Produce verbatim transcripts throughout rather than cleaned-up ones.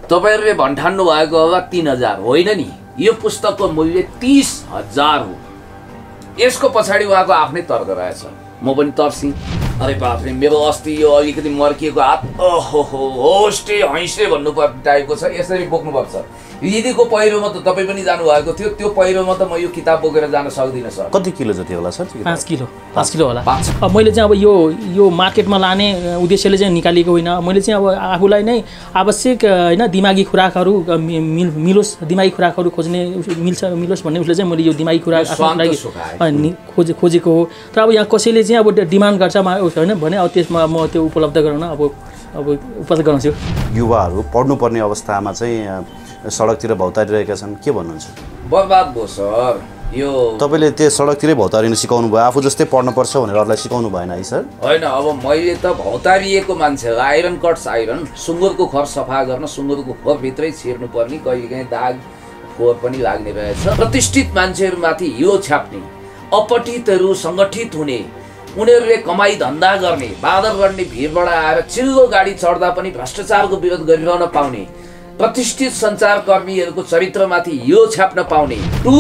तपाईहरुले भन्ठान्नु भएको होला तीन हजार होइन नि, यो पुस्तकको मूल्य तीस हजार हो। यसको पछाडि उहाँको आफ्नै तर्क रहेछ। म पनि तर्सी, अरे बापरे मेरो अस्ति यो अलिकति मर्किएको हात ओहो हो होस्टे हैसे भन्नुपर्ने टाइपको छ, यसरी बोक्नुपर्छ। यदिको पहिरोमा त तपाईँ पनि जानुभएको थियो, त्यो पहिरोमा त म यो किताब बोकेर जान सक्दिनँ सर। कति किलो जति होला सर? पाँच किलो पाँच किलो होला। अब मैले चाहिँ अब यो यो मार्केटमा लाने उद्देश्यले चाहिँ निकालेको होइन। मैले चाहिँ अब आफूलाई नै आवश्यक होइन दिमागी खुराकहरू मिल मिलोस्, दिमागी खुराकहरू खोज्ने मिल्छ मिलोस् भन्ने उसले चाहिँ मैले यो दिमागी खुराक आफूलाई खोजे खोजेको हो। तर अब यहाँ कसैले चाहिँ अब डिमान्ड गर्छ होइन भने अब त्यसमा म त्यो उपलब्ध गराउन अब अब उपलब्ध गराउँछु। युवाहरू पढ्नुपर्ने अवस्थामा चाहिँ सडकतिर भौतारिरहेका छन्, के भन्नुहुन्छ? बर्बाद भयो सर। यो तपाईले त्यो सडकतिरै भौतारिन सिकाउनु भयो, आफू जस्तै पढ्नुपर्छ भनेर अरूलाई सिकाउनु भएन है सर? होइन, अब मैले त भौतारिएको मान्छेलाई आइरन कट्स आइरन, सुँगुरको खोर सफा गर्न सुँगुरको खोरभित्रै छिर्नु पर्ने, कहिलेकाहीँ दाग फोहोर पनि लाग्ने रहेछ। प्रतिष्ठित मान्छेहरूमाथि यो छाप्ने, अपठितहरू सङ्गठित हुने, उनीहरूले कमाई धन्दा गर्ने, बादर गर्ने भिडबाट आएर चिल्लो गाडी चढ्दा पनि भ्रष्टाचारको विरोध गरिरहन पाउने, प्रतिष्ठित सञ्चारकर्मीहरूको चरित्रमाथि यो छाप्न पाउने,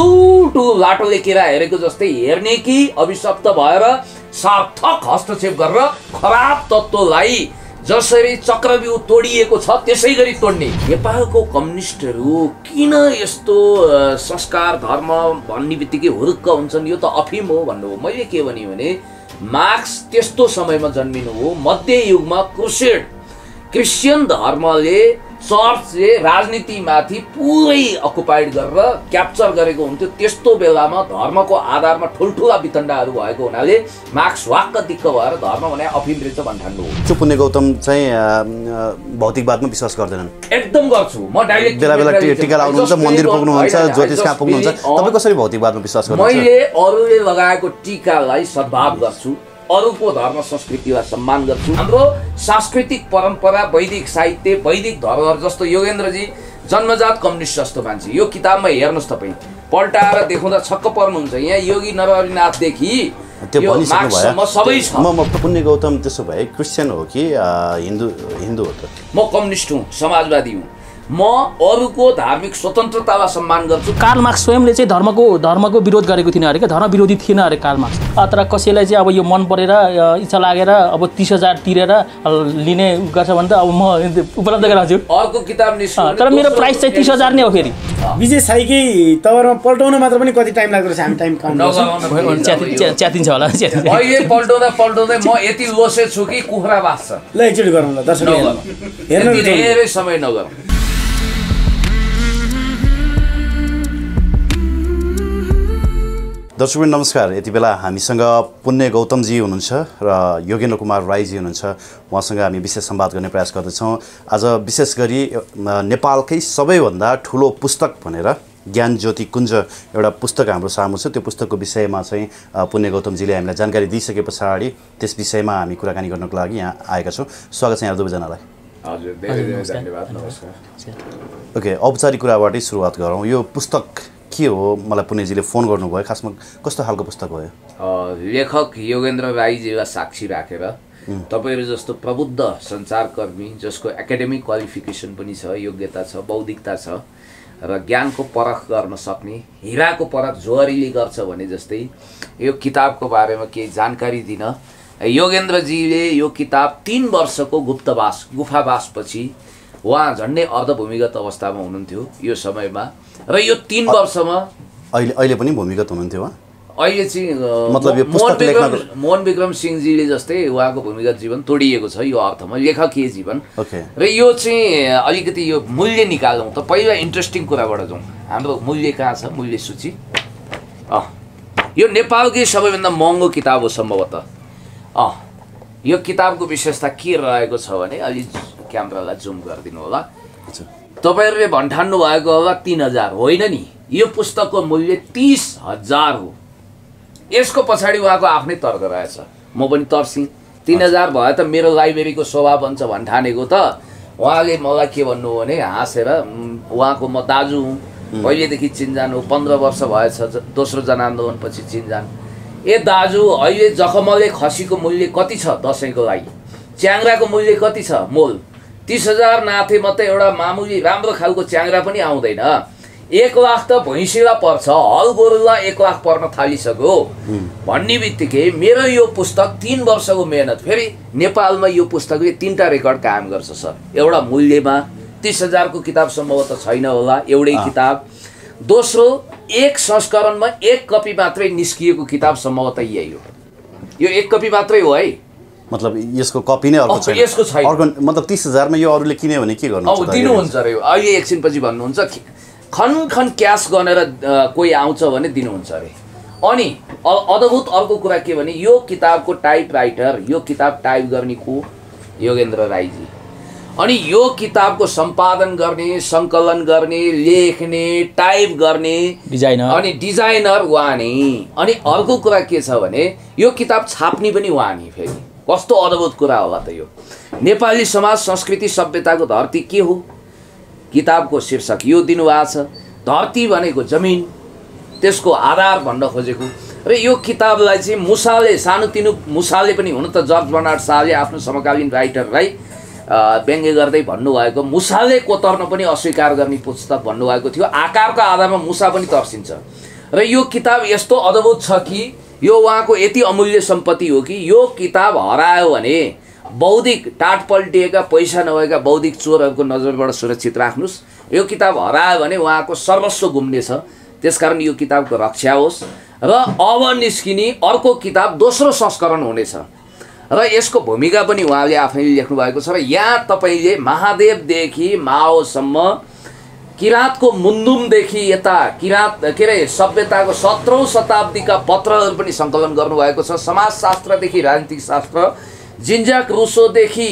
ठुलो लाटोले केरा हेरेको जस्तै हेर्ने कि अभिशप्त भएर सार्थक हस्तक्षेप गरेर खराब तत्त्वलाई जसरी चक्रव्यूह तोडिएको छ त्यसै गरी तोड्ने नेपालको कम्युनिस्टहरू किन यस्तो संस्कार धर्म भन्ने बित्तिकै हुरुक्क हुन्छन्? यो त अफिम हो भन्नु हो। मैले के भने भने मार्क्स त्यस्तो समयमा जन्मिनु हो, मध्य युगमा क्रुसेड क्रिस्चियन धर्मले चर्चले राजनीतिमाथि पुरै अकुपाइड गरेर क्याप्चर गरेको हुन्थ्यो। त्यस्तो बेलामा धर्मको आधारमा ठुल्ठुला वितण्डाहरू भएको हुनाले मार्क्स वाक्क दिक्क भएर धर्म भने अफिम रहेछ भन्ठान्नु हो। पुण्य गौतम चाहिँ भौतिकवादमा विश्वास गर्दैनन्? एकदम गर्छु म। डाइरेक्ट बेला बेला टिका लाउनुहुन्छ, मन्दिर पुग्नुहुन्छ, ज्योतिष कहाँ पुग्नुहुन्छ, तपाईँ कसरी भौतिकवादमा विश्वास गर्नुहुन्छ? मैले अरूले लगाएको टिकालाई सद्भाव गर्छु, अरूको धर्म संस्कृतिलाई सम्मान गर्छु। हाम्रो सांस्कृतिक परम्परा, वैदिक साहित्य, वैदिक धरोहर जस्तो योगेन्द्रजी जन्मजात कम्युनिस्ट जस्तो मान्छे, यो किताबमा हेर्नुहोस् तपाईँ पल्टाएर देखाउँदा छक्क पर्नुहुन्छ। यहाँ योगी नरहरिनाथदेखि त्यो भनिसक्नु भयो सबै छ। म पुण्य गौतम त्यसो भए क्रिस्चियन हो कि हिन्दू हिन्दू हो त? म कम्युनिस्ट हुँ, समाजवादी हुँ। म अरूको धार्मिक स्वतन्त्रतालाई सम्मान गर्छु। कार्ल मार्क्स स्वयंले चाहिँ धर्मको धर्मको विरोध गरेको थिएन अरे क्या, धर्म विरोधी थिएन अरे कार्ल मार्क्स। तर कसैलाई चाहिँ अब यो मन परेर इच्छा लागेर अब तीस हजार तिरेर लिने गर्छ भने त अब म उपलब्ध गराउँछु। अर्को किताब निस्क्यो तर मेरो प्राइस चाहिँ तीस हजार नै हो। फेरि विजय साईकै तवरमा पल्टाउन मात्र पनि कति टाइम लाग्दो रहेछ? हामी टाइम काउन्ट च्यातिन्छ होला। अहिले पल्टाउँदा पल्टाउँदै म यति लोसे छु कि कुखुरा बाँच्छ। ल एकचोटि गरौँ ल दर्शक हेर्नु, धेरै समय नगरौँ। दर्शक नमस्कार, यति बेला हामीसँग पुण्य गौतमजी हुनुहुन्छ र योगेन्द्र कुमार राईजी हुनुहुन्छ। उहाँसँग हामी विशेष संवाद गर्ने प्रयास गर्दैछौँ। आज विशेष गरी नेपालकै सबैभन्दा ठुलो पुस्तक भनेर ज्ञान ज्योति कुञ्ज एउटा पुस्तक हाम्रो सामु छ। त्यो पुस्तकको विषयमा चाहिँ पुण्य गौतमजीले हामीलाई जानकारी दिइसके पछाडि त्यस विषयमा हामी कुराकानी गर्नको लागि यहाँ आएका छौँ। स्वागत छ यहाँ दुवैजनालाई। हजुर, धेरै धेरै धन्यवाद। नमस्कार। ओके, औपचारिक कुराबाटै सुरुवात गरौँ। यो पुस्तक के हो? मलाई पुण्यजीले फोन गर्नुभयो, खासमा कस्तो खालको पुस्तक हो? लेखक योगेन्द्र राईजीलाई साक्षी राखेर तपाईँहरू जस्तो प्रबुद्ध सञ्चारकर्मी जसको एकाडेमिक क्वालिफिकेसन पनि छ, योग्यता छ, बौद्धिकता छ र ज्ञानको परख गर्न सक्ने, हिराको परख जोहरीले गर्छ भने जस्तै यो किताबको बारेमा केही जानकारी दिन योगेन्द्रजीले यो किताब तीन वर्षको गुप्तवास गुफावासपछि उहाँ झन्डै अर्धभूमिगत अवस्थामा हुनुहुन्थ्यो यो समयमा, र यो तीन वर्षमा अहिले अहिले पनि भूमिगत हुनुहुन्थ्यो उहाँ? अहिले चाहिँ मतलब यो पुस्तक लेख्न मोहन विक्रम सिंहजीले जस्तै उहाँको भूमिगत जीवन तोडिएको छ यो अर्थमा, लेखकीय जीवन। ओके। र यो चाहिँ अलिकति यो मूल्य निकालौँ त। पहिला इन्ट्रेस्टिङ कुराबाट जाउँ। हाम्रो मूल्य कहाँ छ? मूल्य सूची अँ यो नेपालकै सबैभन्दा महँगो किताब हो सम्भवतः। अँ यो किताबको विशेषता के रहेको छ भने, अलि क्यामेरालाई जुम गरिदिनु होला। तपाईँहरूले भन्ठान्नु भएको होला तीन हजार होइन नि, यो पुस्तकको मूल्य तीस हजार हो। यसको पछाडि उहाँको आफ्नै तर्क रहेछ। म पनि तर्सी, तीन हजार भयो त मेरो लाइब्रेरीको शोभा बन्छ भन्ठानेको त उहाँले मलाई के भन्नु भने हाँसेर, उहाँको म दाजु हुँ, पहिलेदेखि चिन्जान हो, पन्ध्र वर्ष भएछ दोस्रो जनआन्दोलनपछि चिन्जान। ए दाजु, अहिले जखमले खसीको मूल्य कति छ दसैँको लागि? च्याङ्राको मूल्य कति छ मोल? तीस हजार नाथे मात्रै एउटा मामुली राम्रो खालको च्याङ्रा पनि आउँदैन। एक लाख त भैँसीलाई पर्छ, हल गोरुलाई एक लाख पर्न थालिसक्यो भन्ने बित्तिकै मेरो यो पुस्तक तीन वर्षको मेहनत, फेरि नेपालमा यो पुस्तकले तीनटा रेकर्ड कायम गर्छ सर। एउटा मूल्यमा तीस हजारको किताब सम्भवतः छैन होला एउटै किताब। दोस्रो, एक संस्करणमा एक कपी मात्रै निस्किएको किताब सम्भवतः यही हो। यो एक कपी मात्रै हो है, मतलब यसको कपी नै अर्को छैन। यसको छैन। अर्को मतलब तीस हजारमा यो अरूले किन्यो भने के गर्नुहुन्छ? अब दिनुहुन्छ रे, अहिले एकछिनपछि भन्नुहुन्छ खन खन क्यास गरेर कोही आउँछ भने दिनुहुन्छ अरे। अनि अद्भुत अर्को कुरा के भने यो किताबको टाइप राइटर, यो किताब टाइप गर्ने को योगेन्द्र राईजी। अनि यो किताबको सम्पादन गर्ने, सङ्कलन गर्ने, लेख्ने, टाइप गर्ने डिजाइनर अनि डिजाइनर उहाँ नै। अनि अर्को कुरा के छ भने यो किताब छाप्ने पनि उहाँ नै। फेरि कस्तो अद्भुत कुरा होला त यो। नेपाली समाज संस्कृति सभ्यताको धरती के हो? किताबको शीर्षक यो दिनुभएको छ, धरती भनेको जमिन, त्यसको आधार भन्न खोजेको। र यो किताबलाई चाहिँ मुसाले, सानोतिनो मुसाले पनि, हुन त जर्ज बर्नार्ड शाहले आफ्नो समकालीन राइटरलाई व्यङ्ग्य गर्दै भन्नुभएको मुसाले कोतर्न पनि अस्वीकार गर्ने पुस्तक भन्नुभएको थियो। आकारको आधारमा मुसा पनि तर्सिन्छ। र यो किताब यस्तो अद्भुत छ कि यो उहाँको यति अमूल्य सम्पत्ति हो कि यो किताब हरायो भने बौद्धिक टाट पल्टिएका पैसा नभएका बौद्धिक चोरहरूको नजरबाट सुरक्षित राख्नुहोस्। यो किताब हरायो भने उहाँको सर्वस्व गुम्नेछ। त्यसकारण यो किताबको रक्षा होस्। र अब निस्किने अर्को किताब दोस्रो संस्करण हुनेछ र यसको भूमिका पनि उहाँले आफैले लेख्नु भएको छ। र यहाँ तपाईँले महादेवदेखि माओसम्म, किराँतको मुन्दुमदेखि यता किराँत के अरे सभ्यताको सत्रौँ शताब्दीका पत्रहरू पनि सङ्कलन गर्नुभएको छ। समाजशास्त्रदेखि राजनीतिक शास्त्र, जिन्जाक रुसोदेखि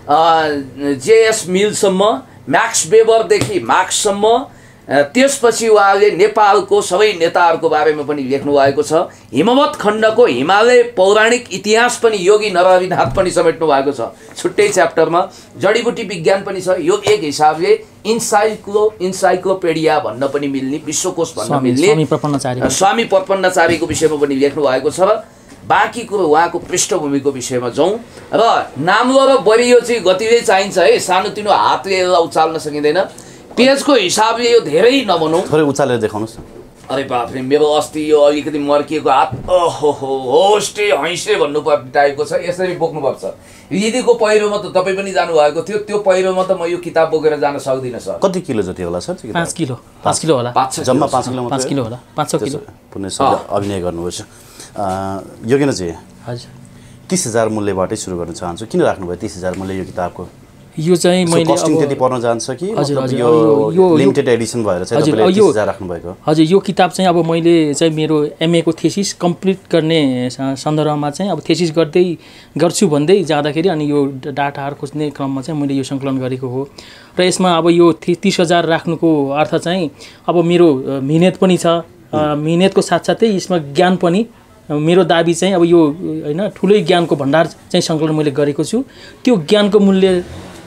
जेएस मिलसम्म, म्याक्स वेबरदेखि मार्क्ससम्म, त्यसपछि उहाँले नेपालको सबै नेताहरूको बारेमा पनि लेख्नु भएको छ। हिमवत खण्डको हिमालय पौराणिक इतिहास पनि योगी नरहरिनाथ पनि समेट्नु भएको छ छुट्टै च्याप्टरमा। जडीबुटी विज्ञान पनि छ। यो एक हिसाबले इन्साइक्लो इन्साइक्लोपेडिया भन्न पनि मिल्ने, विश्वकोश भन्न मिल्ने स्वामी प्रपन्नचारीको विषयमा पनि लेख्नु भएको छ। र बाँकी कुरो उहाँको पृष्ठभूमिको विषयमा जाउँ। र नाम्लो र बरियो चाहिँ गतिले चाहिन्छ है, सानोतिनो हातले यसलाई उचाल्न सकिँदैन। पेजको हिसाबले यो धेरै नबनाउँ, थोरै उचालेर देखाउनुहोस्। अरे बाफ्रे, मेरो अस्ति यो अलिकति मर्किएको हात, ओहो होस्टे हैँसे भन्नुपर्ने टाइपको छ। यसरी बोक्नुपर्छ। यदिको पहिरोमा त तपाईँ पनि जानुभएको थियो, त्यो पहिरोमा त म यो किताब बोकेर जान सक्दिनँ सर। कति किलो जति होला सर? पाँच किलो पाँच किलो होला, जम्मा पाँच किलो पाँच किलो होला, पाँच छ किलो। पुण्य सरले अभिनय गर्नुभएछ। योगेन्द्रजी, हजुर, तीस हजार मूल्यबाटै सुरु गर्न चाहन्छु। किन राख्नुभयो तीस हजार मूल्य यो किताबको? यो चाहिँ मैले कस्टिङ त्यति पर्न जान्छ कि मतलब यो लिमिटेड एडिसन भएर चाहिँ तपाईँले तीस हजार राख्नुभएको? हजुर, यो किताब चाहिँ अब मैले चाहिँ मेरो एमए को थेसिस कम्प्लिट गर्ने सन्दर्भमा चाहिँ अब थेसिस गर्दै गर्छु भन्दै जाँदाखेरि अनि यो डाटाहरू खोज्ने क्रममा चाहिँ मैले यो सङ्कलन गरेको हो। र यसमा अब यो तीस हजार राख्नुको अर्थ चाहिँ अब मेरो मिहिनेत पनि छ, मिहिनेतको साथसाथै यसमा ज्ञान पनि, मेरो दाबी चाहिँ अब यो होइन ठुलै ज्ञानको भण्डार चाहिँ सङ्कलन मैले गरेको छु। त्यो ज्ञानको मूल्य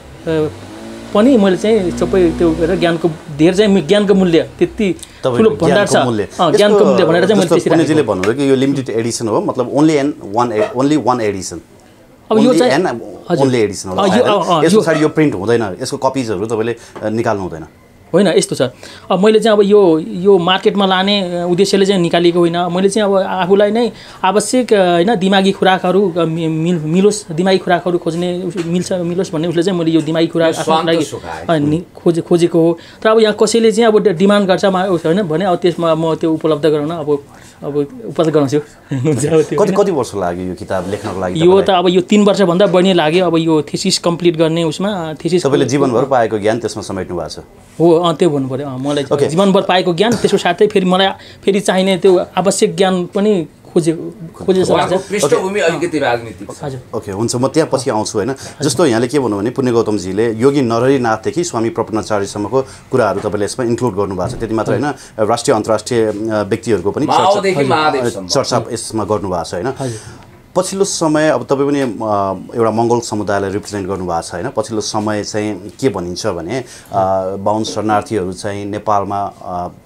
पनि मैले चाहिँ सबै त्यो ज्ञानको धेर चाहिँ ज्ञानको मूल्य त्यति ठुलो भण्डार छ, ज्ञानको मूल्य भनेर चाहिँ मैले त्यसरी पुण्यजीले भन्नुभयो कि यो लिमिटेड एडिसन हो, मतलब only and one only one edition. अब यो चाहिँ ओन्ली एडिसन होला, यसको पछाडि यो प्रिन्ट हुँदैन, यसको कपिजहरू तपाईँले निकाल्नु हुँदैन? होइन, यस्तो छ। अब मैले चाहिँ अब यो यो मार्केटमा लाने उद्देश्यले चाहिँ निकालेको होइन। मैले चाहिँ अब आफूलाई नै आवश्यक होइन दिमागी खुराकहरू मिल मिलोस्, दिमागी खुराकहरू खोज्ने मिल्छ मिलोस् भन्ने उसले चाहिँ मैले यो दिमागी खुराक आफ्नो लागि खोजे खोजेको हो। तर अब यहाँ कसैले चाहिँ अब डिमान्ड गर्छ होइन भने अब त्यसमा म त्यो उपलब्ध गराउन अब अब उपलब्ध गराउँछु। कति कति वर्ष लाग्यो यो किताब लेख्नको लागि? यो त अब यो तीन वर्षभन्दा बढी लाग्यो। अब यो थेसिस कम्प्लिट गर्ने उसमा थेसिस तपाईँले जीवनभर पाएको ज्ञान त्यसमा समेट्नु भएको छ? हो, त्यो भन्नु पऱ्यो। मलाई जीवनभर पाएको ज्ञान, त्यसको साथै फेरि मलाई फेरि चाहिने त्यो आवश्यक ज्ञान पनि खोजे खोजे जस्तो लाग्छ। पृष्ठभूमि अलिकति राजनीतिक छ। हजुर, ओके, हुन्छ, म त्यहाँ पछि आउँछु होइन। जस्तो यहाँले के भन्नु भने पुण्य गौतमजीले योगी नरहरिनाथदेखि स्वामी प्रपन्नचारीसम्मको कुराहरू तपाईँले यसमा इन्क्लुड गर्नुभएको छ। त्यति मात्र होइन, राष्ट्रिय अन्तर्राष्ट्रिय व्यक्तिहरूको पनि चर्चा यसमा गर्नुभएको छ होइन। पछिल्लो समय अब तपाईँ पनि एउटा मङ्गोल समुदायलाई रिप्रेजेन्ट गर्नुभएको छ होइन। पछिल्लो समय चाहिँ के भनिन्छ भने बाहुन शरणार्थीहरू चाहिँ नेपालमा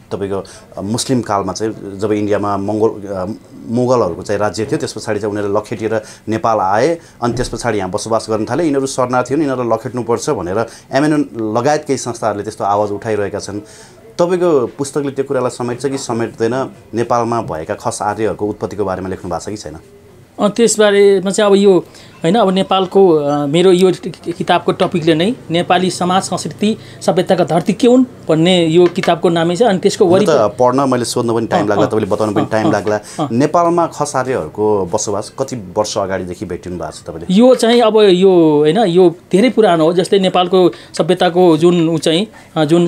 तपाईँको मुस्लिम कालमा चाहिँ जब इन्डियामा मङ्गोल मुगलहरूको चाहिँ राज्य थियो त्यस पछाडि चाहिँ उनीहरूले लखेटिएर नेपाल आए अनि त्यस पछाडि यहाँ बसोबास गर्न थाले यिनीहरू शरणार्थी हुन् यिनीहरूलाई लखेट्नुपर्छ भनेर एमएनएन लगायत केही संस्थाहरूले त्यस्तो आवाज उठाइरहेका छन् तपाईँको पुस्तकले त्यो कुरालाई समेट्छ कि समेट्दैन नेपालमा भएका खस आर्यहरूको उत्पत्तिको बारेमा लेख्नु भएको छ कि छैन त्यसबारेमा चाहिँ अब यो हैन अब नेपालको मेरो यो किताबको टपिकले नै नेपाली समाज संस्कृति सभ्यताका धरती के हुन् भन्ने यो किताबको नामै छ अनि त्यसको वरिपरि पढ्न मैले सोध्न पनि टाइम लाग्ला तपाईँले बताउन पनि टाइम लाग्ला नेपालमा खस आर्यहरूको बसोबास कति वर्ष अगाडिदेखि भेटिनु भएको छ तपाईँले यो चाहिँ अब यो हैन यो धेरै पुरानो हो जस्तै नेपालको सभ्यताको जुन उ चाहिँ जुन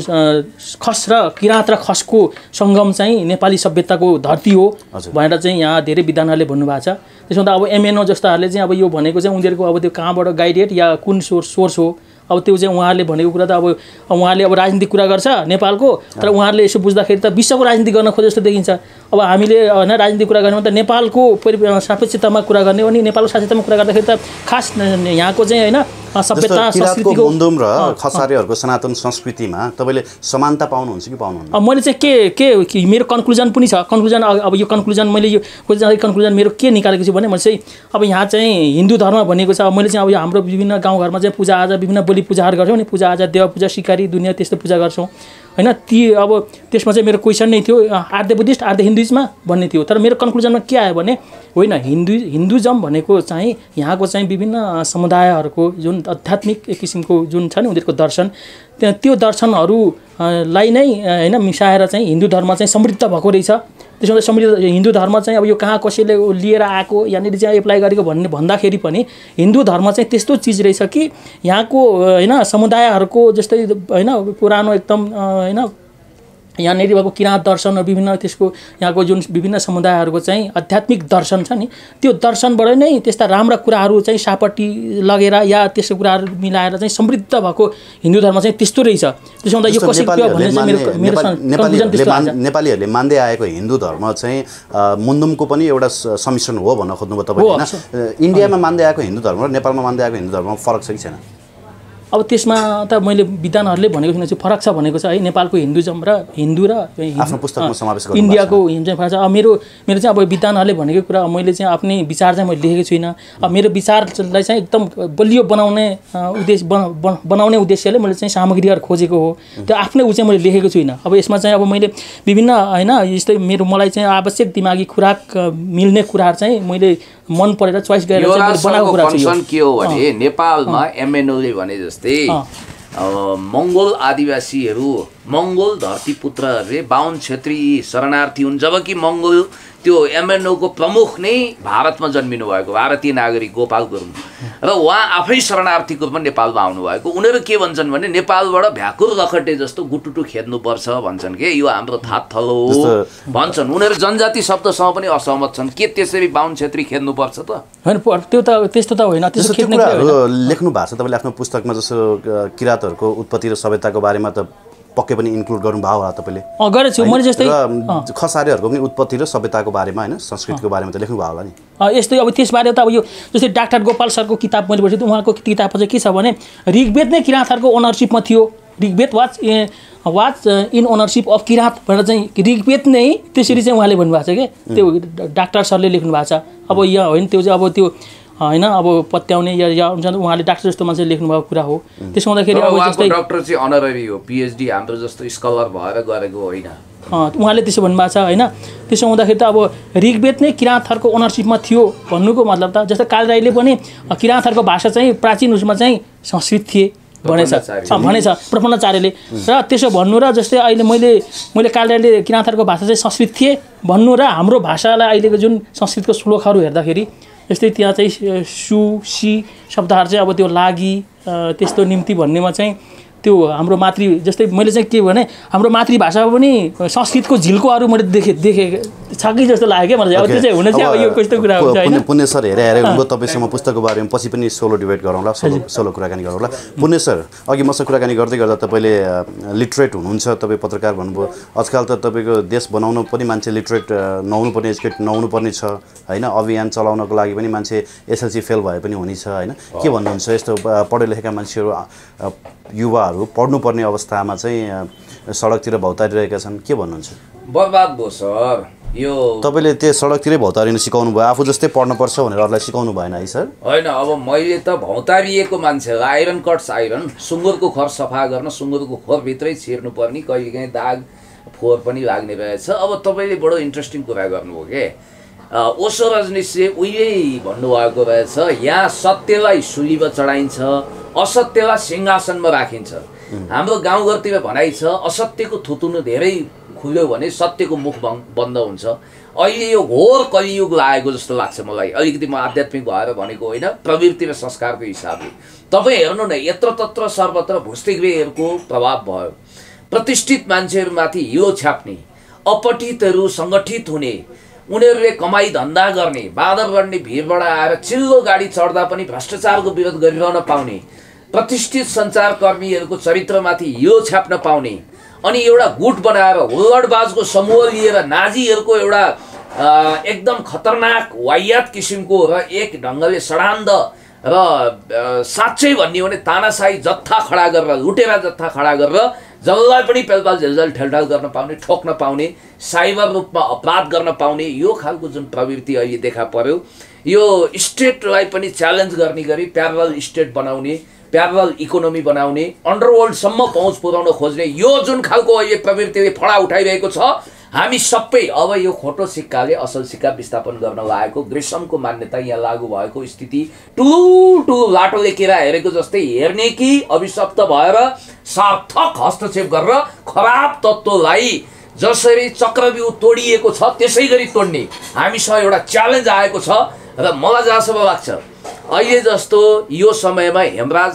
खस र किराँत र खसको सङ्गम चाहिँ नेपाली सभ्यताको धरती हो भनेर चाहिँ यहाँ धेरै विद्वानहरूले भन्नुभएको छ त्यसमा त अब एमएनओ जस्ताहरूले चाहिँ अब यो भनेको चाहिँ उनीहरूको अब त्यो कहाँबाट गाइडेड या कुन सोर्स सोर्स हो अब त्यो चाहिँ उहाँहरूले भनेको कुरा त अब उहाँले अब राजनीतिक कुरा गर्छ नेपालको तर उहाँहरूले यसो बुझ्दाखेरि त विश्वको राजनीति गर्न खोजे जस्तो देखिन्छ अब हामीले होइन राजनीतिक कुरा गर्ने त नेपालको सापेक्षतामा कुरा गर्ने हो नि नेपालको सापेक्षतामा कुरा गर्दाखेरि त खास यहाँको चाहिँ होइन सभ्यता संस्कृतिको मुन्दुम र खस आर्यहरूको सनातन संस्कृतिमा तपाईँले समानता पाउनुहुन्छ कि पाउनुहुन्न अब मैले चाहिँ के के मेरो कन्क्लुजन पनि छ कन्क्लुजन अब यो कन्क्लुजन मैले यो कन्क्लुजन मेरो के निकालेको छु भने मैले चाहिँ अब यहाँ चाहिँ हिन्दू धर्म भनेको छ मैले चाहिँ अब हाम्रो विभिन्न गाउँघरमा चाहिँ पूजाआजा विभिन्न बलि पूजाहरू गर्छौँ नि पूजाआजा देव पूजा सिकारी दुनियाँ त्यस्तो पूजा गर्छौँ हैन ती अब त्यसमा चाहिँ मेरो क्वेसन नै थियो आर्ध बुद्धिस्ट आर्ध हिन्दुइजममा भन्ने थियो तर मेरो कन्क्लुजनमा के आयो भने होइन हिन्दू हिन्दुइजम भनेको चाहिँ यहाँको चाहिँ विभिन्न समुदायहरूको जुन आध्यात्मिक किसिमको जुन छ नि उनीहरूको दर्शन त्यहाँ त्यो दर्शनहरूलाई नै हैन मिसाएर चाहिँ हिन्दू धर्म चाहिँ समृद्ध भएको रहेछ त्यसमा समृद्ध हिन्दू धर्म चाहिँ अब यो कहाँ कसैले लिएर आएको यहाँनिर चाहिँ एप्लाई गरेको भन्ने भन्दाखेरि पनि हिन्दू धर्म चाहिँ त्यस्तो चिज रहेछ कि यहाँको हैन समुदायहरूको जस्तै हैन पुरानो एकदम हैन यहाँनिर भएको किराँत दर्शन र विभिन्न त्यसको यहाँको जुन विभिन्न समुदायहरूको चाहिँ आध्यात्मिक दर्शन छ नि त्यो दर्शनबाट नै त्यस्ता राम्रा कुराहरू चाहिँ सापट्टि लगेर या त्यस्तो कुराहरू मिलाएर चाहिँ समृद्ध भएको हिन्दू धर्म चाहिँ त्यस्तो रहेछ त्यसो हुँदा यो कसरी के भन्ने चाहिँ मेरो मेरो नेपालीहरूले मान्दै आएको हिन्दू धर्म चाहिँ मुन्दुमको पनि एउटा समिश्रण हो भन्न खोज्नुभयो तपाईँले हैन इन्डियामा मान्दै आएको हिन्दू धर्म र नेपालमा मान्दै आएको हिन्दू धर्ममा फरक छ कि छैन अब त्यसमा त मैले विद्वानहरूले भनेको थिएन चाहिँ फरक छ भनेको छ है नेपालको हिन्दुजम र हिन्दू र आफ्नो पुस्तकमा समावेश गर्नु इन्डियाको हिन्दू फरक छ अब मेरो मेरो चाहिँ अब विद्वानहरूले भनेको कुरा मैले चाहिँ आफ्नै विचार चाहिँ मैले लेखेको छुइनँ अब मेरो विचारलाई चाहिँ एकदम बलियो बनाउने उद्देश्य बनाउने उद्देश्यले मैले चाहिँ सामग्रीहरू खोजेको हो त्यो आफ्नै उ चाहिँ मैले लेखेको छुइनँ अब यसमा चाहिँ अब मैले विभिन्न हैन जस्तै मेरो मलाई चाहिँ आवश्यक दिमागी खुराक मिल्ने कुराहरू चाहिँ मैले मन परेर चोइस गरेर चाहिँ बनाएको कुरा छ के हो भने नेपालमा एमएनओले भने जस्तै मङ्गोल आदिवासीहरू मङ्गोल धरतीपुत्रहरूले बाहुन क्षेत्री शरणार्थी हुन् जबकि मङ्गोल त्यो एमएनओको प्रमुख नै भारतमा जन्मिनु भएको भारतीय नागरिक गोपाल गुरुङ र उहाँ आफै शरणार्थीको रूपमा नेपालमा आउनुभएको उनीहरू के भन्छन् भने नेपालबाट भ्याकुर लखटे जस्तो गुटुटु खेद्नुपर्छ भन्छन् के यो हाम्रो थात थलो हो भन्छन् उनीहरू जनजाति शब्दसँग पनि असहमत छन् के त्यसरी बाहुन क्षेत्री खेद्नुपर्छ त हैन त्यो त त्यस्तो त होइन त्यस्तो खेद्ने लेख्नु भएको छ तपाईँले आफ्नो पुस्तकमा जस्तो किराँतहरूको उत्पत्ति र सभ्यताको बारेमा त पक्कै पनि इन्क्लुड गर्नुभयो होला तपाईँले अँ गरेको छु मैले जस्तै खस आर्यहरूको पनि उत्पत्ति र सभ्यताको बारेमा हैन संस्कृतिको बारेमा त लेख्नुभयो होला नि यस्तै अब त्यसबारे त अब यो जस्तै डाक्टर गोपाल सरको किताब मैले पढेको उहाँको किताबमा चाहिँ के छ भने ऋग्वेद नै किराँतहरूको ओनरसिपमा थियो Rigveda was was in ownership of Kirat भनेर चाहिँ ऋग्वेद नै त्यसरी चाहिँ उहाँले भन्नुभएको छ कि त्यो डाक्टर सरले लेख्नु भएको छ अब यहाँ होइन त्यो चाहिँ अब त्यो हैन अब पत्याउने या या उहाँले डाक्टर जस्तो मान्छे लेख्नुभएको कुरा हो त्यसो हुँदाखेरि अब जस्तै डाक्टर चाहिँ अनररी हो पीएचडी हाम्रो जस्तो स्कलर भएर गरेको होइन उहाँले त्यसो भन्नुभएको छ हैन त्यसो हुँदाखेरि त अब ऋग्वेद नै किराँतहरूको ओनरसिपमा थियो भन्नुको मतलब त जस्तै कालराईले पनि किराँतहरूको भाषा चाहिँ प्राचीन उसमा चाहिँ संस्कृत थिए भनेछ भनेछ प्रपन्नचार्यले र त्यसो भन्नु र जस्तै अहिले मैले मैले कालराईले किराँतहरूको भाषा चाहिँ संस्कृत थिए भन्नु र हाम्रो भाषालाई अहिलेको जुन संस्कृतको श्लोकहरू हेर्दाखेरि जस्तै त्यहाँ चाहिँ सु सी शब्दहरू चाहिँ अब त्यो लागि त्यस्तो निम्ति भन्नेमा चाहिँ त्यो हाम्रो मातृ जस्तै मैले चाहिँ के भने हाम्रो मातृभाषामा पनि संस्कृतको झिल्कोहरू मैले देखेँ देखेँ छ कि जस्तो लाग्यो क्या मलाई अब त्यो चाहिँ हुन चाहिँ अब यो कस्तो कुरा हुन्छ हैन पुण्य सर हेरे हेरे उनको तपाईँसँग पुस्तकको बारेमा पछि पनि सोलो डिबेट गरौँला सोलो सोलो कुराकानी गरौँला पुण्य सर अघि मसँग कुराकानी गर्दै गर्दा तपाईँले लिटरेट हुनुहुन्छ तपाईँ पत्रकार भन्नुभयो आजकल त तपाईँको देश बनाउन पनि मान्छे लिटरेट नहुनु पर्ने एजुकेट नहुनु पर्ने छ हैन अभियान चलाउनको लागि पनि मान्छे एसएलसी फेल भए पनि हुनेछ हैन के भन्नुहुन्छ यस्तो पढे लेखेका मान्छेहरू युवा युवाहरू पढ्नुपर्ने अवस्थामा चाहिँ सडकतिर भौतारिरहेका छन्, के भन्नुहुन्छ? बर्बाद भयो सर यो। तपाईँले त्यो सडकतिरै भौतारिन सिकाउनु भयो, आफू जस्तै पढ्नुपर्छ भनेर अरूलाई सिकाउनु भएन है सर? होइन, अब मैले त भौतारिएको मान्छेलाई आइरन कट्स आइरन, सुँगुरको खर सफा गर्न सुँगुरको खोरभित्रै छिर्नुपर्ने कहिलेकाहीँ दाग फोहोर पनि लाग्ने रहेछ। अब तपाईँले बडो इन्ट्रेस्टिङ कुरा गर्नुभयो के, ओशो रजनीशले उहिल्यै भन्नुभएको रहेछ, यहाँ सत्यलाई सुलीमा चढाइन्छ, असत्यलाई सिंहासनमा राखिन्छ। हाम्रो गाउँघरतिर भनाइ छ, असत्यको थुतुनु धेरै खुल्यो भने सत्यको मुख बन्द हुन्छ। अहिले यो घोर कलियुग लागेको जस्तो लाग्छ मलाई। अलिकति म आध्यात्मिक भएर भनेको होइन, प्रवृत्ति र संस्कारको हिसाबले। तपाईँ हेर्नु न, यत्र तत्र सर्वत्र भुस्टिग्रेहरूको प्रभाव भयो। प्रतिष्ठित मान्छेहरूमाथि हिलो छाप्ने, अपठितहरू सङ्गठित हुने, उनीहरूले कमाई धन्दा गर्ने, बादर गर्ने भिडबाट आएर चिल्लो गाडी चढ्दा पनि भ्रष्टाचारको विरोध गरिरहन पाउने, प्रतिष्ठित सञ्चारकर्मीहरूको चरित्रमाथि हिलो छाप्न पाउने, अनि एउटा गुट बनाएर हुल्लडबाजको समूह लिएर नाजीहरूको एउटा एकदम खतरनाक वाहियात किसिमको र एक ढङ्गले सडान्ध र साँच्चै भन्ने हो भने तानाशाही जत्था खडा गरेर, लुटेरा जत्था खडा गरेर जसलाई पनि पेलपाल झेलझेल ठेलठाल गर्न पाउने, ठोक्न पाउने, साइबर रूपमा अपराध गर्न पाउने, यो खालको जुन प्रवृत्ति अहिले देखा पर्यो, यो स्टेटलाई पनि च्यालेन्ज गर्ने गरी प्यारल स्टेट बनाउने, प्यारल इकोनोमी बनाउने, अन्डरवर्ल्डसम्म पहुँच पुर्याउन खोज्ने यो जुन खालको अहिले प्रवृत्तिले फडा उठाइरहेको छ, हामी सबै अब यो खोटो सिक्काले असल सिक्का विस्थापन गर्न लागेको, ग्रीष्मको मान्यता यहाँ लागू भएको स्थिति ठुल्ठुलो लाटोले केरा हेरेको जस्तै हेर्ने कि अभिशप्त भएर सार्थक हस्तक्षेप गरेर खराब तत्त्वलाई जसरी चक्रव्यूह तोडिएको छ त्यसै गरी तोड्ने हामीसँग एउटा च्यालेन्ज आएको छ। र मलाई जहाँसम्म लाग्छ अहिले जस्तो यो समयमा हेमराज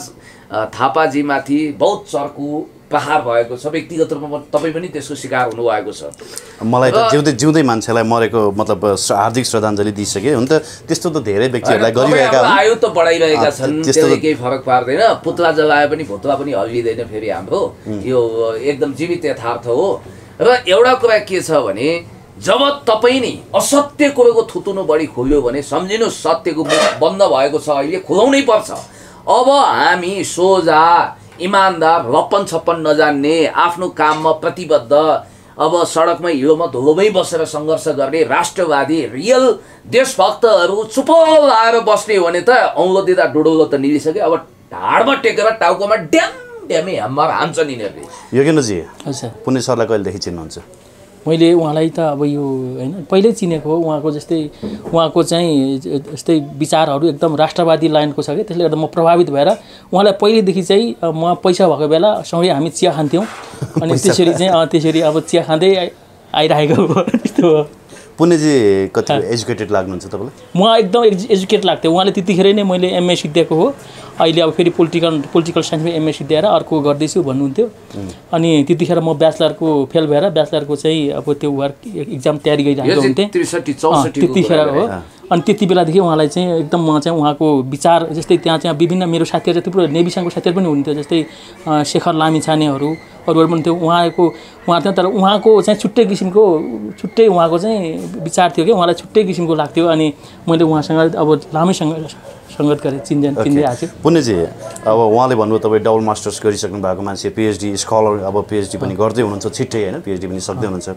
थापाजीमाथि बहुत चर्को प्रहार भएको छ, व्यक्तिगत रूपमा तपाईँ पनि त्यसको शिकार हुनुभएको छ। मलाई त जिउँदै जिउँदै मान्छेलाई मरेको मतलब हार्दिक श्रद्धाञ्जली दिइसके। हुन त त्यस्तो त धेरै व्यक्तिहरूलाई गरिरहेका हुन्, आयु त बढाइरहेका छन्, त्यसले केही फरक पार्दैन। पुतला जलाए पनि भुतला पनि हल्लिँदैन फेरि हाम्रो, यो एकदम जीवित यथार्थ हो। र एउटा कुरा के छ भने जब तपाईँ नि असत्य कुरोको थुतुनु बढी खोल्यो भने सम्झिनुहोस् सत्यको मुख बन्द भएको छ, अहिले खुलाउनै पर्छ। अब हामी सोझा इमान्दार, लप्पन छप्पन नजान्ने, आफ्नो काममा प्रतिबद्ध, अब सडकमै हिलोमा धुलोमै बसेर सङ्घर्ष गर्ने राष्ट्रवादी रियल देशभक्तहरू चुप लाएर बस्ने हो भने त औँलो दिँदा डुडौलो त निलिसक्यो, अब ढाडमा टेकेर टाउकोमा ड्याम ड्यामै हाम्बर हान्छन् यिनीहरूले। योगेन्द्रजी, पुण्य सरलाई कहिलेदेखि चिन्नुहुन्छ? मैले उहाँलाई त अब यो होइन पहिल्यै चिनेको हो। उहाँको जस्तै उहाँको चाहिँ जस्तै विचारहरू एकदम राष्ट्रवादी लाइनको छ कि, त्यसले गर्दा म प्रभावित भएर उहाँलाई पहिलेदेखि चाहिँ म पैसा भएको बेला सँगै हामी चिया खान्थ्यौँ, अनि त्यसरी चाहिँ त्यसरी अब चिया खाँदै आइरहेको हो। त्यस्तो हो। पुण्यजी कति एजुकेटेड लाग्नुहुन्छ तपाईँलाई? म एकदम एजुकेट लाग्थ्यो। उहाँले त्यतिखेरै नै मैले एमए सिद्धिएको हो, अहिले अब फेरि पोलिटिकल पोलिटिकल साइन्समा एमए सिद्ध्याएर अर्को गर्दैछु भन्नुहुन्थ्यो। अनि त्यतिखेर म ब्याचलरको फेल भएर ब्याचलरको चाहिँ अब त्यो वर्क इक्जाम तयारी गरिरहेको हुन्थेँ त्यतिखेर हो। अनि त्यति बेलादेखि उहाँलाई चाहिँ एकदम म चाहिँ उहाँको विचार जस्तै त्यहाँ चाहिँ विभिन्न मेरो साथीहरू थुप्रो नेभी सङ्घको साथीहरू पनि हुनुहुन्थ्यो, जस्तै शेखर लामिछानेहरू अरूहरू पनि थियो उहाँको उहाँ थियो। तर उहाँको चाहिँ छुट्टै किसिमको छुट्टै उहाँको चाहिँ विचार थियो कि उहाँलाई छुट्टै किसिमको लाग्थ्यो। अनि मैले उहाँसँग अब लामैसँग सङ्गत गरेँ, चिन्दै चिन्दै आएको छु। पुण्यजी, अब उहाँले भन्नुभयो तपाईँ डबल मास्टर्स गरिसक्नु भएको मान्छे, पिएचडी स्कलर, अब पिएचडी पनि गर्दै हुनुहुन्छ छिट्टै होइन, पिएचडी पनि सक्दै हुनुहुन्छ।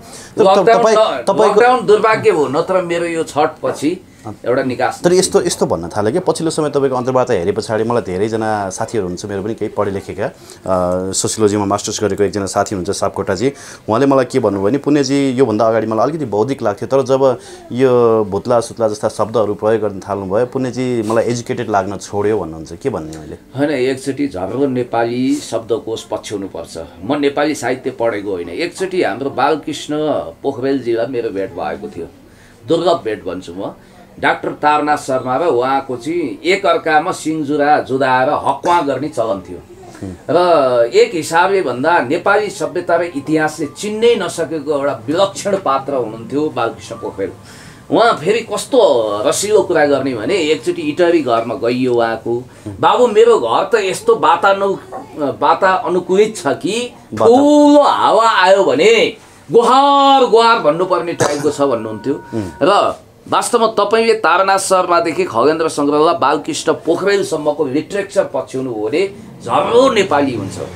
लकडाउन दुर्भाग्य हो, नत्र मेरो यो छठ पछि एउटा निकास। तर यस्तो यस्तो भन्न थाल्यो कि पछिल्लो समय तपाईँको अन्तर्वार्ता हेरे पछाडि मलाई धेरैजना साथीहरू हुनुहुन्छ, मेरो पनि केही पढे लेखेका सोसियोलोजीमा मास्टर्स गरेको एकजना साथी हुनुहुन्छ सापकोटाजी, उहाँले मलाई के भन्नुभयो भने पुण्यजी योभन्दा अगाडि मलाई अलिकति बौद्धिक लाग्थ्यो, तर जब यो भुत्ला सुत्ला जस्ता शब्दहरू प्रयोग गर्न थाल्नुभयो पुण्यजी मलाई एजुकेटेड लाग्न छोड्यो भन्नुहुन्छ, के भन्ने मैले? होइन, एकचोटि झर्रो नेपाली शब्दकोश पछ्याउनुपर्छ। म नेपाली साहित्य पढेको होइन। एकचोटि हाम्रो बालकृष्ण पोखरेलजीलाई मेरो भेट भएको थियो, दुर्लभ भेट भन्छु म। डाक्टर तारनाथ शर्मा र उहाँको चाहिँ एकअर्कामा सिङ्जुरा जुदाएर हक्वा गर्ने चलन थियो र एक हिसाबले भन्दा नेपाली सभ्यता र इतिहासले चिन्नै नसकेको एउटा विलक्षण पात्र हुनुहुन्थ्यो बालकृष्ण पोखरेल। उहाँ फेरि कस्तो रसिलो कुरा गर्ने भने एकचोटि इटरी घरमा गइयो उहाँको, बाबु मेरो घर त यस्तो वातानु वातानुकूलित छ कि ठुलो हावा आयो भने गुहार गुहार भन्नुपर्ने टाइपको छ भन्नुहुन्थ्यो। र वास्तवमा तपाईँले तारनाथ शर्मादेखि खगेन्द्र सङ्ग्रहलाई बालकृष्ण पोखरेलसम्मको लिट्रेचर पछ्याउनु हो भने झर्रो नेपाली हुन्छ।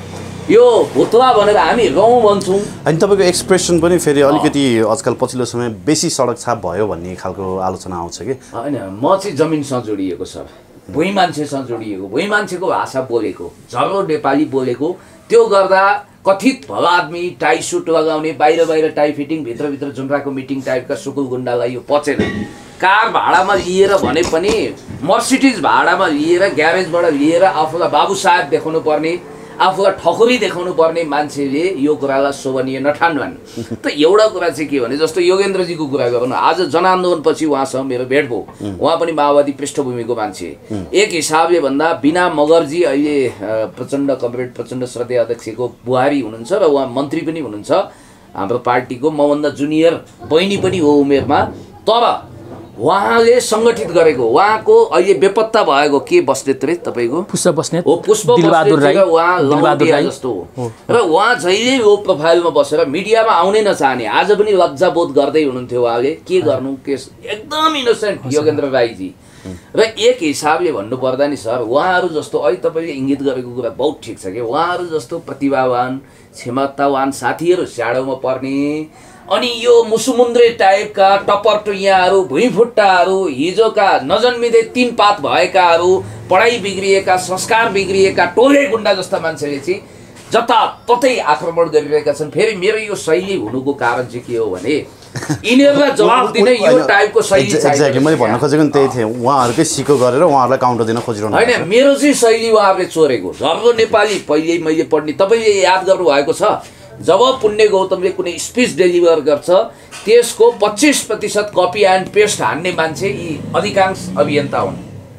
यो भुत्ला भनेर हामी गाउँ भन्छौँ। अनि तपाईँको एक्सप्रेसन पनि फेरि अलिकति आजकल पछिल्लो समय बेसी सडक छाप भयो भन्ने खालको आलोचना आउँछ कि होइन म चाहिँ जमिनसँग जोडिएको सर भुइँ मान्छेसँग जोडिएको भुइँ मान्छेको भाषा बोलेको झर्लो नेपाली बोलेको त्यो गर्दा कथित भला आदमी टाई सुट लगाउने बाहिर बाहिर टाई फिटिङ भित्रभित्र जुम्राको मिटिङ टाइपका सुकुल गुन्डालाई यो पचेन। कार भाडामा लिएर भने पनि मर्सिडिज भाडामा लिएर ग्यारेजबाट लिएर आफूलाई बाबु साहेब देखाउनु पर्ने आफूलाई ठकुरी देखाउनु पर्ने मान्छेले यो कुरालाई शोभनीय नठान्वान्। त एउटा कुरा चाहिँ के भने जस्तो योगेन्द्रजीको कुरा गरौँ आज जनआन्दोलनपछि उहाँसँग मेरो भेट भयो। उहाँ पनि माओवादी पृष्ठभूमिको मान्छे एक हिसाबले भन्दा बिना मगरजी अहिले प्रचण्ड कमरेड प्रचण्ड श्रद्धेय अध्यक्षको बुहारी हुनुहुन्छ र उहाँ मन्त्री पनि हुनुहुन्छ हाम्रो पार्टीको मभन्दा जुनियर बहिनी पनि हो उमेरमा। तर उहाँले सङ्गठित गरेको उहाँको अहिले बेपत्ता भएको के बस्नेत रे तपाईँको पुष्प बस्नेत हो पुष्प बस्नेत उहाँ लौटिया जस्तो हो र उहाँ जहिले यो प्रोफाइलमा बसेर मिडियामा आउनै नचाहने आज पनि लज्जा बोध गर्दै हुनुहुन्थ्यो। उहाँले के गर्नु के एकदम इनोसेन्ट योगेन्द्र राईजी र एक हिसाबले भन्नुपर्दा नि सर उहाँहरू जस्तो अहिले तपाईँले इङ्गित गरेको कुरा बहुत ठिक छ कि उहाँहरू जस्तो प्रतिभावान क्षमतावान साथीहरू स्याडोमा पर्ने अनि यो मुसुमुन्द्रे टाइपका टप्पर टुइयाहरू भुइँफुट्टाहरू हिजोका नजन्मिँदै तीन पात भएकाहरू पढाइ बिग्रिएका संस्कार बिग्रिएका टोले गुन्डा जस्ता मान्छेले चाहिँ जताततै आक्रमण गरिरहेका छन्। फेरि मेरो यो शैली हुनुको कारण चाहिँ के हो भने यिनीहरूलाई जवाफ दिने यो टाइपको शैली एक्ज्याक्टली मैले भन्न खोजेको नि त्यही थियो उहाँहरूकै सिको गरेर उहाँहरूलाई काउन्टर दिन खोजिरहनु होइन। मेरो चाहिँ शैली उहाँहरूले चोरेको झर्लो नेपाली पहिले मैले पढ्ने तपाईँले याद गर्नु भएको छ जब पुण्य गौतमले कुनै स्पिच डेलिभर गर्छ त्यसको पच्चिस प्रतिशत कपी एन्ड पेस्ट हान्ने मान्छे यी अधिकांश अभियन्ता हुन्।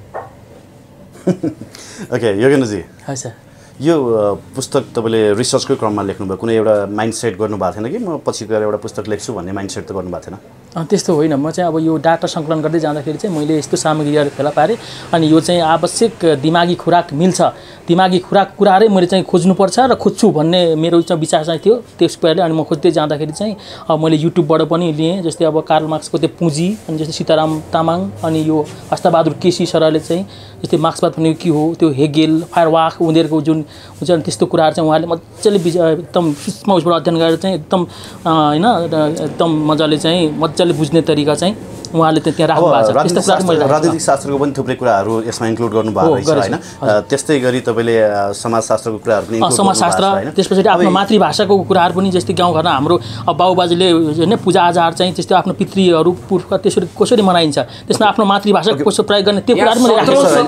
ओके योगेन्द्रजी हजुर यो पुस्तक तपाईँले रिसर्चकै क्रममा लेख्नुभयो कुनै एउटा माइन्ड सेट गर्नुभएको थिएन कि म पछि गएर एउटा पुस्तक लेख्छु भन्ने माइन्ड सेट त गर्नुभएको थिएन? त्यस्तो होइन म चाहिँ अब यो डाटा सङ्कलन गर्दै जाँदाखेरि चाहिँ मैले यस्तो सामग्रीहरू फेला पारेँ अनि यो चाहिँ आवश्यक दिमागी खुराक मिल्छ दिमागी खुराक कुराहरू मैले चाहिँ खोज्नुपर्छ र खोज्छु भन्ने मेरो चाहिँ विचार चाहिँ थियो। त्यस कुराले अनि म खोज्दै जाँदाखेरि चाहिँ अब मैले युट्युबबाट पनि लिएँ जस्तै अब कार्ल मार्क्सको त्यो पुँजी अनि जस्तै सीताराम तामाङ अनि यो हस्तबहादुर केसी सरले चाहिँ जस्तै मार्क्सवाद भनेको के हो त्यो हेगेल फायरवाक उनीहरूको जुन हुन्छ नि त्यस्तो कुराहरू चाहिँ उहाँले मजाले एकदम सूक्ष्म उसबाट अध्ययन गरेर चाहिँ एकदम होइन एकदम मजाले चाहिँ मजाले बुझ्ने तरिका चाहिँ उहाँले त्यहाँ राख्नु भएको छ। राजनीतिक शास्त्रको पनि थुप्रै कुराहरू यसमा इन्क्लुड गर्नुभएको रहेछ होइन? त्यस्तै गरी तपाईँले समाजशास्त्रको कुराहरू पनि समाजशास्त्र त्यसपछि आफ्नो मातृभाषाको कुराहरू पनि जस्तै गाउँघरमा हाम्रो अब बाबुबाजेले होइन पूजाआजाहरू चाहिँ त्यस्तो आफ्नो पितृहरू पुर्ख त्यसरी कसरी मनाइन्छ त्यसमा आफ्नो मातृभाषाको कसो प्रयोग गर्ने त्यो कुराहरू मैले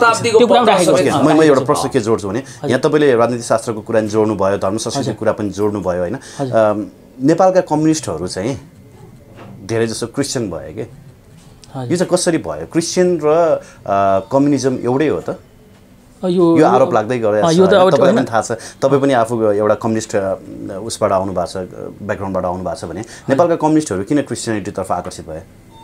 राखेको म एउटा प्रश्न के जोड्छु भने यहाँ तपाईँले राजनीतिक शास्त्रको कुरा पनि जोड्नु भयो धर्म संस्कृतिको कुरा पनि जोड्नु भयो होइन? नेपालका कम्युनिस्टहरू चाहिँ धेरै जसो क्रिस्चियन भयो कि यो चाहिँ कसरी भयो? क्रिस्चियन र कम्युनिजम एउटै हो त? यो यो आरोप लाग्दै गएको छ तपाईँलाई पनि थाहा छ तपाईँ पनि आफू एउटा कम्युनिस्ट उसबाट आउनु भएको छ ब्याकग्राउन्डबाट आउनु भएको छ भने नेपालका कम्युनिस्टहरू किन क्रिस्चियनिटीतर्फ आकर्षित भए?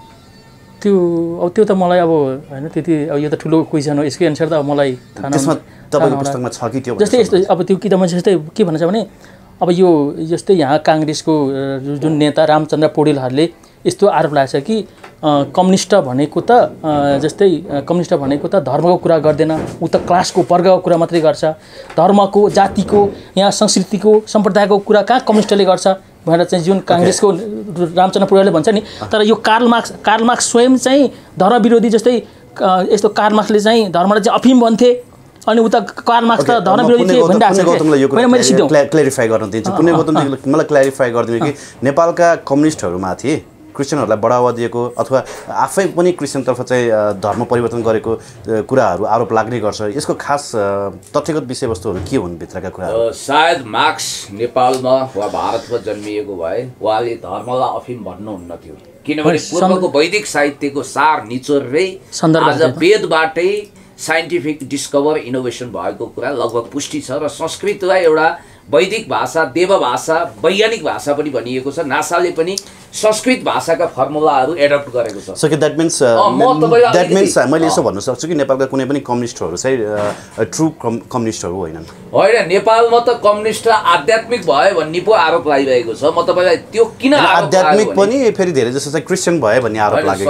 त्यो अब त्यो त मलाई अब होइन त्यति अब यो त ठुलो क्वेसन हो यसको एन्सर त अब मलाई थाहा त्यसमा तपाईँको पुस्तकमा छ कि त्यो जस्तै यस्तो अब त्यो किताबमा जस्तै के भन्छ भने अब यो जस्तै यहाँ काङ्ग्रेसको जुन नेता रामचन्द्र पौडेलहरूले यस्तो आरोप लाग्छ कि कम्युनिस्ट भनेको त जस्तै कम्युनिस्ट भनेको त धर्मको कुरा गर्दैन ऊ त क्लासको वर्गको कुरा मात्रै गर्छ धर्मको जातिको यहाँ संस्कृतिको सम्प्रदायको कुरा कहाँ कम्युनिस्टले गर्छ भनेर चाहिँ जुन काङ्ग्रेसको रामचन्द्र पौडेलले भन्छ नि। तर यो कार्ल मार्क्स कार्ल मार्क्स स्वयं चाहिँ धर्म विरोधी जस्तै यस्तो कार्ल मार्क्सले चाहिँ धर्मलाई चाहिँ अफिम भन्थे अनि उता कार्ल मार्क्स त धर्म विरोधी थिए भनिरहेको छ। क्ल्यारिफाई गर्न दिन्छु पुण्य गौतमले मलाई क्ल्यारिफाई गरिदिनु कि नेपालका कम्युनिस्टहरूमाथि क्रिस्चियनहरूलाई बढावा दिएको अथवा आफै पनि क्रिस्चियनतर्फ चाहिँ धर्म परिवर्तन गरेको कुराहरू आरोप लाग्ने गर्छ यसको खास तथ्यगत विषयवस्तुहरू के हुन् भित्रका कुराहरू? सायद मार्क्स नेपालमा वा भारतमा जन्मिएको भए उहाँले धर्मलाई अफिम भन्नुहुन्न थियो किनभने पूर्वको वैदिक साहित्यको सार निचोरै आज वेदबाटै साइन्टिफिक डिस्कभर इनोभेसन भएको कुरा लगभग पुष्टि छ र संस्कृतलाई एउटा वैदिक भाषा देव भाषा वैज्ञानिक भाषा पनि भनिएको छ। नासाले पनि संस्कृत भाषाका फर्मुलाहरू एडप्ट गरेको छ। सो कि द्याट मिन्स द्याट मिन्स मैले यसो भन्न सक्छु कि नेपालका कुनै पनि कम्युनिस्टहरू चाहिँ ट्रु कम्युनिस्टहरू होइनन्? होइन नेपालमा त कम्युनिस्ट आध्यात्मिक भयो भन्ने पो आरोप लागिरहेको छ। म तपाईँलाई त्यो किन आध्यात्मिक पनि फेरि धेरै जस्तो चाहिँ क्रिस्चियन भयो भन्ने आरोप लाग्यो कि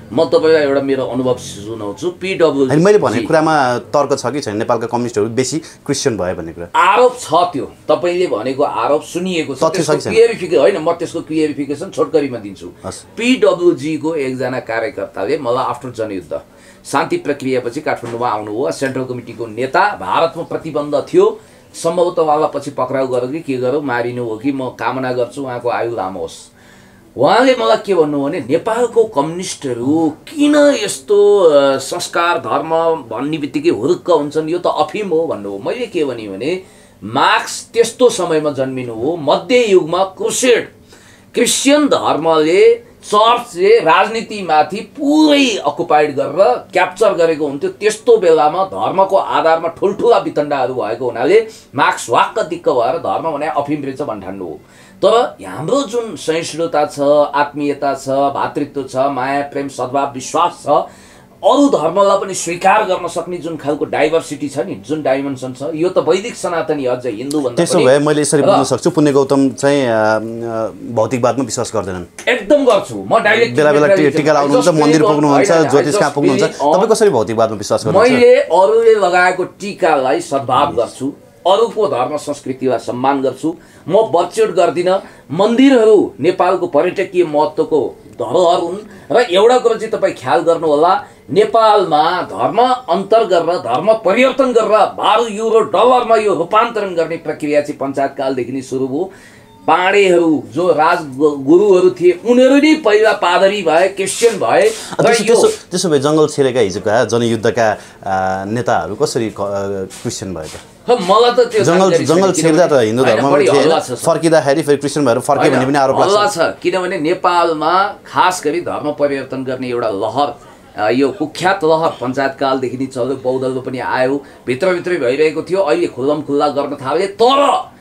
म तपाईँलाई एउटा मेरो अनुभव सुनाउँछु। पीडब्ल्यू अनि मैले भनेको कुरामा तर्क छ कि छैन नेपालका कम्युनिस्टहरू बेसी क्रिस्चियन भयो भन्ने कुरा? आरोप छ, त्यो तपाईँले भनेको आरोप सुनिएको छ, त्यसको क्लियरिफिकेसन होइन, म त्यसको क्लियरिफिकेसन छोटकरीमा दिन्छु। पीडब्ल्यूजी को एकजना कार्यकर्ताले मलाई आफ्टर जनयुद्ध शान्ति प्रक्रियापछि काठमाडौँमा आउनुभयो, सेन्ट्रल कमिटीको नेता, भारतमा प्रतिबन्ध थियो, सम्भवतः उहाँलाई पछि पक्राउ गर्यो कि के गर्यो, मारिनु हो कि, म कामना गर्छु उहाँको आयु लामो होस्। उहाँले मलाई के भन्नु भने नेपालको कम्युनिस्टहरू किन यस्तो संस्कार धर्म भन्ने बित्तिकै हुरुक्क हुन्छन्, यो त अफिम हो भन्नुभयो। मैले के भने भने मार्क्स त्यस्तो समयमा जन्मिनु हो, मध्ययुगमा क्रुसेड क्रिस्चियन धर्मले चर्चले राजनीतिमाथि पुरै अकुपाइड गरेर क्याप्चर गरेको हुन्थ्यो। त्यस्तो बेलामा धर्मको आधारमा ठुल्ठुला वितण्डाहरू भएको हुनाले मार्क्स वाक्क दिक्क भएर धर्म भने अफिम रहेछ भन्ठान्नु हो। तर हाम्रो जुन सहिष्णुता छ, आत्मीयता छ, भातृत्व छ, माया प्रेम सद्भाव विश्वास छ, अरू धर्मलाई पनि स्वीकार गर्न सक्ने जुन खालको डाइभर्सिटी छ नि, जुन डाइमेन्सन छ, यो त वैदिक सनातनी अझ हिन्दू भन्दा त्यसो भए मैले यसरी बुझ्न सक्छु पुण्य गौतम चाहिँ भौतिकवादमा विश्वास गर्दैनन्? एकदम गर्छु म। डाइरेक्ट बेला बेला टिका लाउनुहुन्छ, मन्दिर पुग्नुहुन्छ, ज्योतिष कहाँ पुग्नुहुन्छ, तपाईँ कसरी भौतिकवादमा विश्वास गर्नुहुन्छ? मैले अरूले लगाएको टिकालाई सद्भाव गर्छु, अरूको धर्म संस्कृतिलाई सम्मान गर्छु, म बर्चेट गर्दिनँ। मन्दिरहरू नेपालको पर्यटकीय महत्त्वको धरोहर हुन् र एउटा कुरो चाहिँ तपाईँ ख्याल गर्नु होला, नेपालमा धर्म अन्तर गरेर धर्म परिवर्तन गरेर बाह्र युरो डलरमा यो रूपान्तरण गर्ने प्रक्रिया चाहिँ पञ्चायतकालदेखि नै सुरु भयो। पाँडेहरू जो राज गुरुहरू थिए उनीहरू नै पहिला पादरी भए, क्रिस्चियन भए। त्यसो त्यसो भए जङ्गल छेलेका हिजोका जनयुद्धका नेताहरू कसरी क्रिस्चियन भयो त? मलाई त त्यो जङ्गल जङ्गल छेल्दा त हिन्दू धर्ममा थिए, फर्किँदाखेरि फेरि क्रिस्चियन भएर फर्के भन्ने पनि आरोप लाग्छ छ। किनभने नेपालमा खास गरी धर्म परिवर्तन गर्ने एउटा लहर, यो कुख्यात लहर पञ्चायतकालदेखि नै चल्यो, बौद्धलमा पनि आयो, भित्रभित्रै भइरहेको थियो, अहिले खुल्लम खुल्ला गर्न थाले। तर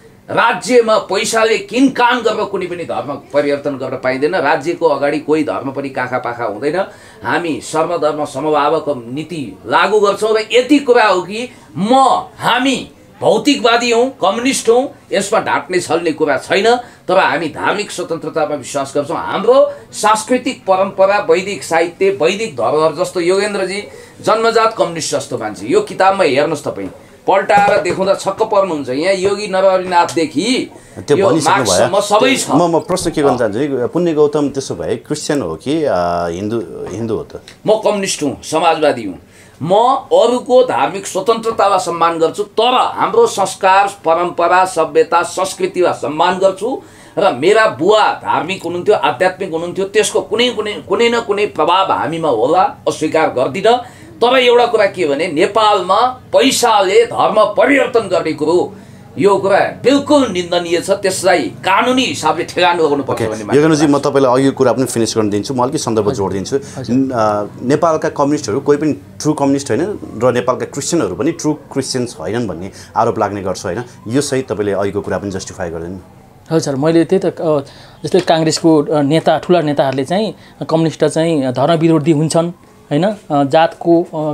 राज्यमा पैसाले किनकान गरेर कुनै पनि धर्म परिवर्तन गर्न पाइँदैन। राज्यको अगाडि कोही धर्म पनि काखा पाखा हुँदैन। हामी सर्वधर्म समभावको नीति लागू गर्छौँ र यति कुरा हो कि म हामी भौतिकवादी हौँ, कम्युनिस्ट हौँ, यसमा ढाँट्ने छल्ने कुरा छैन। तर हामी धार्मिक स्वतन्त्रतामा विश्वास गर्छौँ। हाम्रो सांस्कृतिक परम्परा, वैदिक साहित्य, वैदिक धरोहर, जस्तो योगेन्द्रजी जन्मजात कम्युनिस्ट जस्तो मान्छे, यो किताबमा हेर्नुहोस् तपाईँ, पल्टाएर देखाउँदा छक्क पर्नुहुन्छ। यहाँ योगी नरहरिनाथदेखि त्यो भनिसक्नु सबै छ। म म प्रश्न के गर्न चाहन्छु, पुण्य गौतम त्यसो भए क्रिस्चियन हो कि हिन्दू हिन्दू हो त? म कम्युनिस्ट हुँ, समाजवादी हुँ। म अरूको धार्मिक स्वतन्त्रतालाई सम्मान गर्छु, तर हाम्रो संस्कार परम्परा सभ्यता संस्कृतिलाई सम्मान गर्छु। र मेरा बुवा धार्मिक हुनुहुन्थ्यो, आध्यात्मिक हुनुहुन्थ्यो, त्यसको कुनै कुनै कुनै न कुनै प्रभाव हामीमा होला, अस्वीकार गर्दिनँ। तर एउटा कुरा के भने नेपालमा पैसाले धर्म परिवर्तन गर्ने कुरो, यो कुरा बिल्कुल निन्दनीय छ। त्यसलाई कानुनी हिसाबले ठेगान लगाउनु पर्छ भन्ने मान्छु। योगेन्द्रजी म तपाईँलाई अघि कुरा पनि फिनिस गर्न दिन्छु, म अलिकति सन्दर्भ जोडिदिन्छु। नेपालका कम्युनिस्टहरू कोही पनि ट्रु कम्युनिस्ट होइन र नेपालका क्रिस्चियनहरू पनि ट्रु क्रिस्चियन्स होइनन् भन्ने आरोप लाग्ने गर्छ होइन, यो सहित तपाईँले अघिको कुरा पनि जस्टिफाई गरिदिनु। हजुर सर, मैले त्यही त जस्तै काङ्ग्रेसको नेता ठुला नेताहरूले चाहिँ कम्युनिस्ट चाहिँ धर्म विरोधी हुन्छन् होइन, जातको